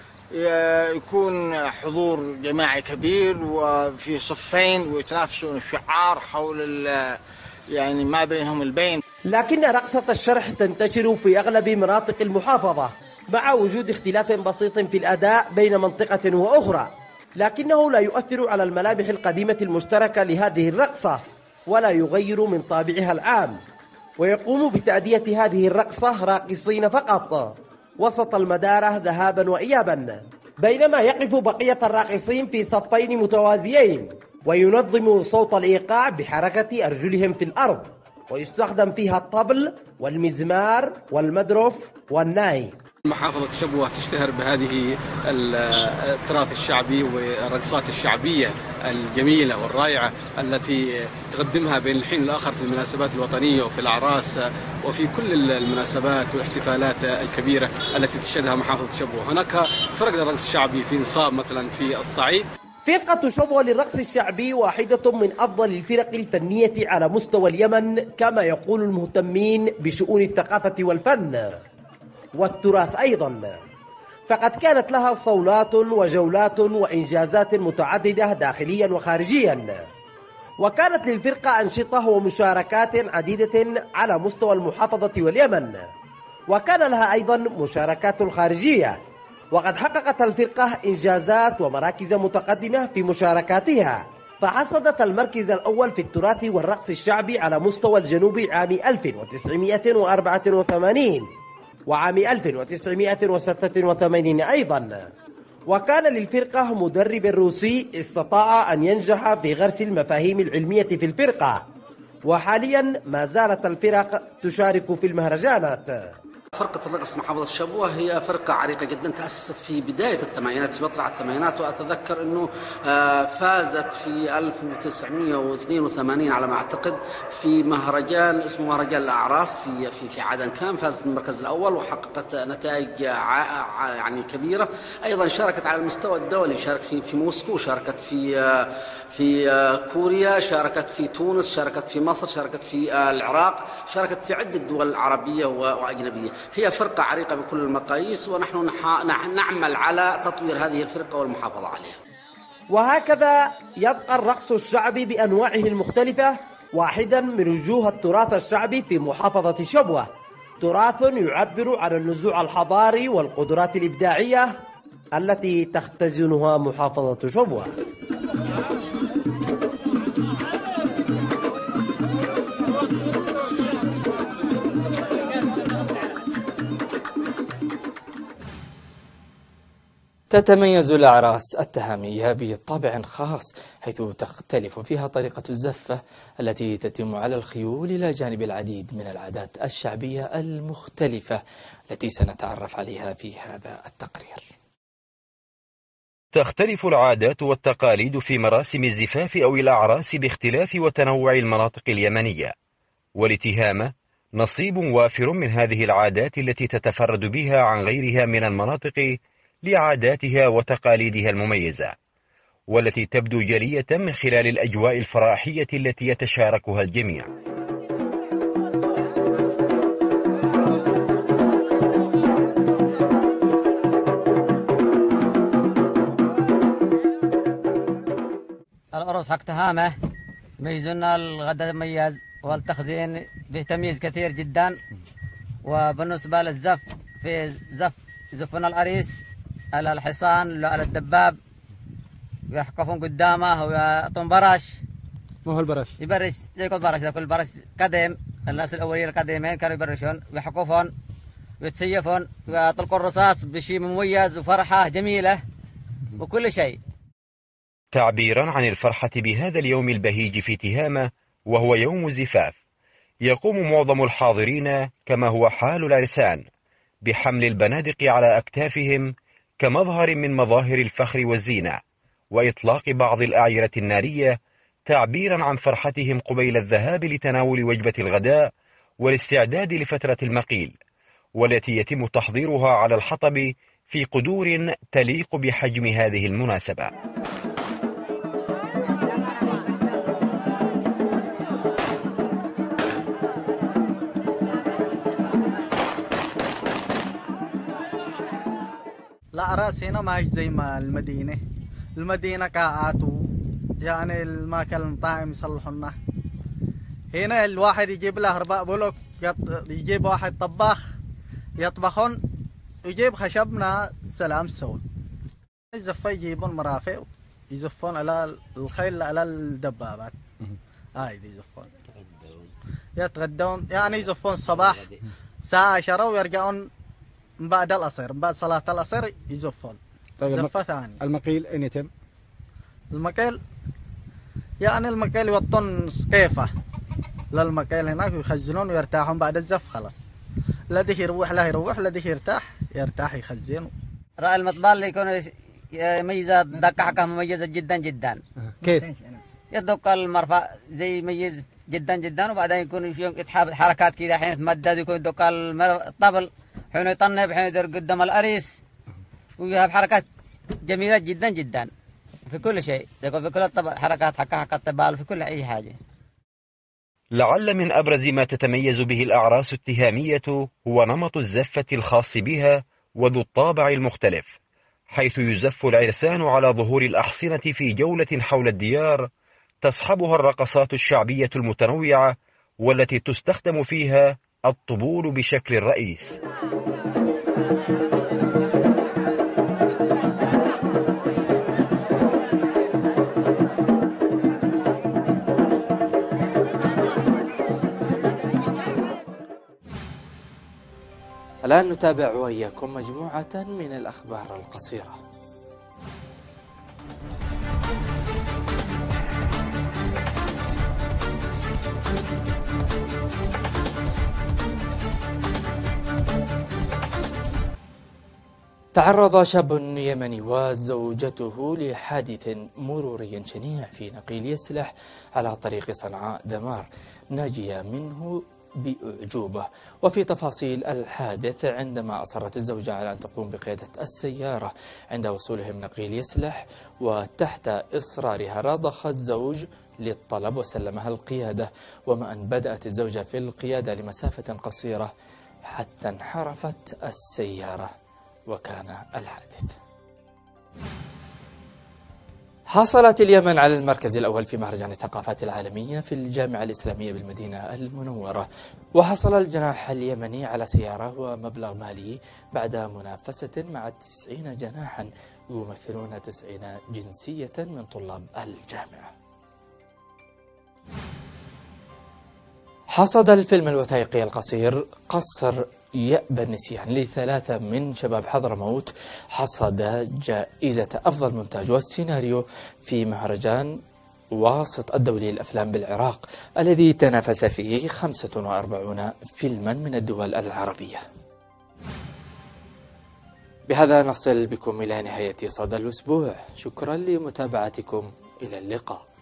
يكون حضور جماعي كبير وفي صفين ويتنافسون الشعار حول يعني ما بينهم البين. لكن رقصة الشرح تنتشر في أغلب مناطق المحافظة مع وجود اختلاف بسيط في الأداء بين منطقة وأخرى، لكنه لا يؤثر على الملامح القديمة المشتركة لهذه الرقصة ولا يغير من طابعها العام. ويقوم بتأدية هذه الرقصة راقصين فقط وسط المدارة ذهابا وإيابا، بينما يقف بقية الراقصين في صفين متوازيين، وينظم صوت الإيقاع بحركة أرجلهم في الأرض، ويستخدم فيها الطبل والمزمار والمدرف والناي. محافظة شبوة تشتهر بهذه التراث الشعبي والرقصات الشعبية الجميلة والرائعة التي تقدمها بين الحين والآخر في المناسبات الوطنية وفي الأعراس وفي كل المناسبات والاحتفالات الكبيرة التي تشهدها محافظة شبوة. هناك فرق للرقص الشعبي في نصاب مثلا في الصعيد. فرقة شبوة للرقص الشعبي واحدة من أفضل الفرق الفنية على مستوى اليمن، كما يقول المهتمين بشؤون الثقافة والفن والتراث أيضا، فقد كانت لها صولات وجولات وإنجازات متعددة داخليا وخارجيا. وكانت للفرقة أنشطة ومشاركات عديدة على مستوى المحافظة واليمن، وكان لها أيضا مشاركات خارجية، وقد حققت الفرقة إنجازات ومراكز متقدمة في مشاركاتها، فحصدت المركز الأول في التراث والرقص الشعبي على مستوى الجنوب عام 1984 وعام 1986 أيضا، وكان للفرقة مدرب روسي استطاع أن ينجح في غرس المفاهيم العلمية في الفرقة، وحاليا ما زالت الفرق تشارك في المهرجانات. فرقة الرقص محافظة الشبوة هي فرقة عريقة جدا، تأسست في بداية الثمانينات، في مطلع الثمانينات، وأتذكر أنه فازت في 1982 على ما أعتقد في مهرجان اسمه مهرجان الأعراس في عدن، كان فازت بالمركز الأول وحققت نتائج يعني كبيرة. أيضا شاركت على المستوى الدولي، شاركت في موسكو، شاركت في كوريا، شاركت في تونس، شاركت في مصر، شاركت في العراق، شاركت في عدة دول عربية وأجنبية. هي فرقة عريقة بكل المقاييس، ونحن نعمل على تطوير هذه الفرقة والمحافظة عليها. وهكذا يبقى الرقص الشعبي بأنواعه المختلفة واحدا من وجوه التراث الشعبي في محافظة شبوة، تراث يعبر عن النزوع الحضاري والقدرات الإبداعية التي تختزنها محافظة شبوة. تتميز الأعراس التهامية بطابع خاص، حيث تختلف فيها طريقة الزفة التي تتم على الخيول، إلى جانب العديد من العادات الشعبية المختلفة التي سنتعرف عليها في هذا التقرير. تختلف العادات والتقاليد في مراسم الزفاف أو الأعراس باختلاف وتنوع المناطق اليمنية، ولتهامة نصيب وافر من هذه العادات التي تتفرد بها عن غيرها من المناطق لعاداتها وتقاليدها المميزة، والتي تبدو جلية من خلال الأجواء الفراحية التي يتشاركها الجميع. الأرز حق تهامة يميزنا الغداء مميز، والتخزين به تمييز كثير جدا. وبالنسبة للزف، في يزفون العريس على الحصان على الدباب، ويحقفون قدامه ويعطون برش. ما هو البرش؟ يبرش زي كل برش، كل برش قديم، الناس الأولين القديمين كانوا يبرشون ويحقفون ويتسيفون ويطلقون الرصاص بشيء مميز وفرحة جميلة وكل شيء. تعبيرا عن الفرحة بهذا اليوم البهيج في تهامة وهو يوم الزفاف، يقوم معظم الحاضرين كما هو حال العرسان بحمل البنادق على أكتافهم كمظهر من مظاهر الفخر والزينة، وإطلاق بعض الأعيرة النارية تعبيرا عن فرحتهم قبيل الذهاب لتناول وجبة الغداء والاستعداد لفترة المقيل، والتي يتم تحضيرها على الحطب في قدور تليق بحجم هذه المناسبة. الأعراس هنا ما هي زي ما المدينة كاءات يعني الماكل المطاعم يصلحونه. هنا الواحد يجيب له 4 بلوك، يجيب واحد طباخ يطبخون، يجيب خشبنا سلام سود. الزفة يجيبون مرافق يزفون على الخيل على الدبابات، هاي يزفون يتغدون، يعني يزفون الصباح الساعة 10 ويرجعون بعد العصر، بعد صلاة العصر يزفون. طيب زفة ثانية. المقيل أين يتم؟ المقيل يعني المقيل يوطون سقيفة للمقيل هناك ويخزنون ويرتاحون بعد الزف خلاص. الذي يروح له يروح، الذي يرتاح يخزن. رأي المطبال اللي يكون ميزة دقة مميزة جدا جدا. كيف؟ يدق المرفأ زي مميز جدا جدا، وبعدين يكون في حركات كذا، حين يتمدد يكون يدق الطبل، حين يطنب، حين يدر قدام الأريس، ويها حركات جميلة جدا جدا في كل شيء، يقول في كل حركات حق الطبال في كل أي حاجة. لعل من أبرز ما تتميز به الأعراس التهامية هو نمط الزفة الخاص بها وذو الطابع المختلف، حيث يزف العرسان على ظهور الأحصنة في جولة حول الديار تصحبها الرقصات الشعبية المتنوعة، والتي تستخدم فيها الطبول بشكل رئيس. الآن نتابع وإياكم مجموعة من الأخبار القصيرة. تعرض شاب يمني وزوجته لحادث مروري شنيع في نقيل يسلح على طريق صنعاء دمار، ناجية منه بأعجوبة. وفي تفاصيل الحادث، عندما أصرت الزوجة على أن تقوم بقيادة السيارة عند وصولهم نقيل يسلح، وتحت إصرارها رضخ الزوج للطلب وسلمها القيادة، وما أن بدأت الزوجة في القيادة لمسافة قصيرة حتى انحرفت السيارة وكان الحادث. حصلت اليمن على المركز الأول في مهرجان الثقافات العالمية في الجامعة الإسلامية بالمدينة المنورة، وحصل الجناح اليمني على سيارة ومبلغ مالي بعد منافسة مع 90 جناحا يمثلون 90 جنسية من طلاب الجامعة. حصد الفيلم الوثائقي القصير قصر يأبى النسيان ل3 من شباب حضرموت، حصد جائزة أفضل مونتاج والسيناريو في مهرجان واسط الدولي للأفلام بالعراق، الذي تنافس فيه 45 فيلما من الدول العربية. بهذا نصل بكم إلى نهاية صدى الأسبوع، شكرا لمتابعتكم، إلى اللقاء.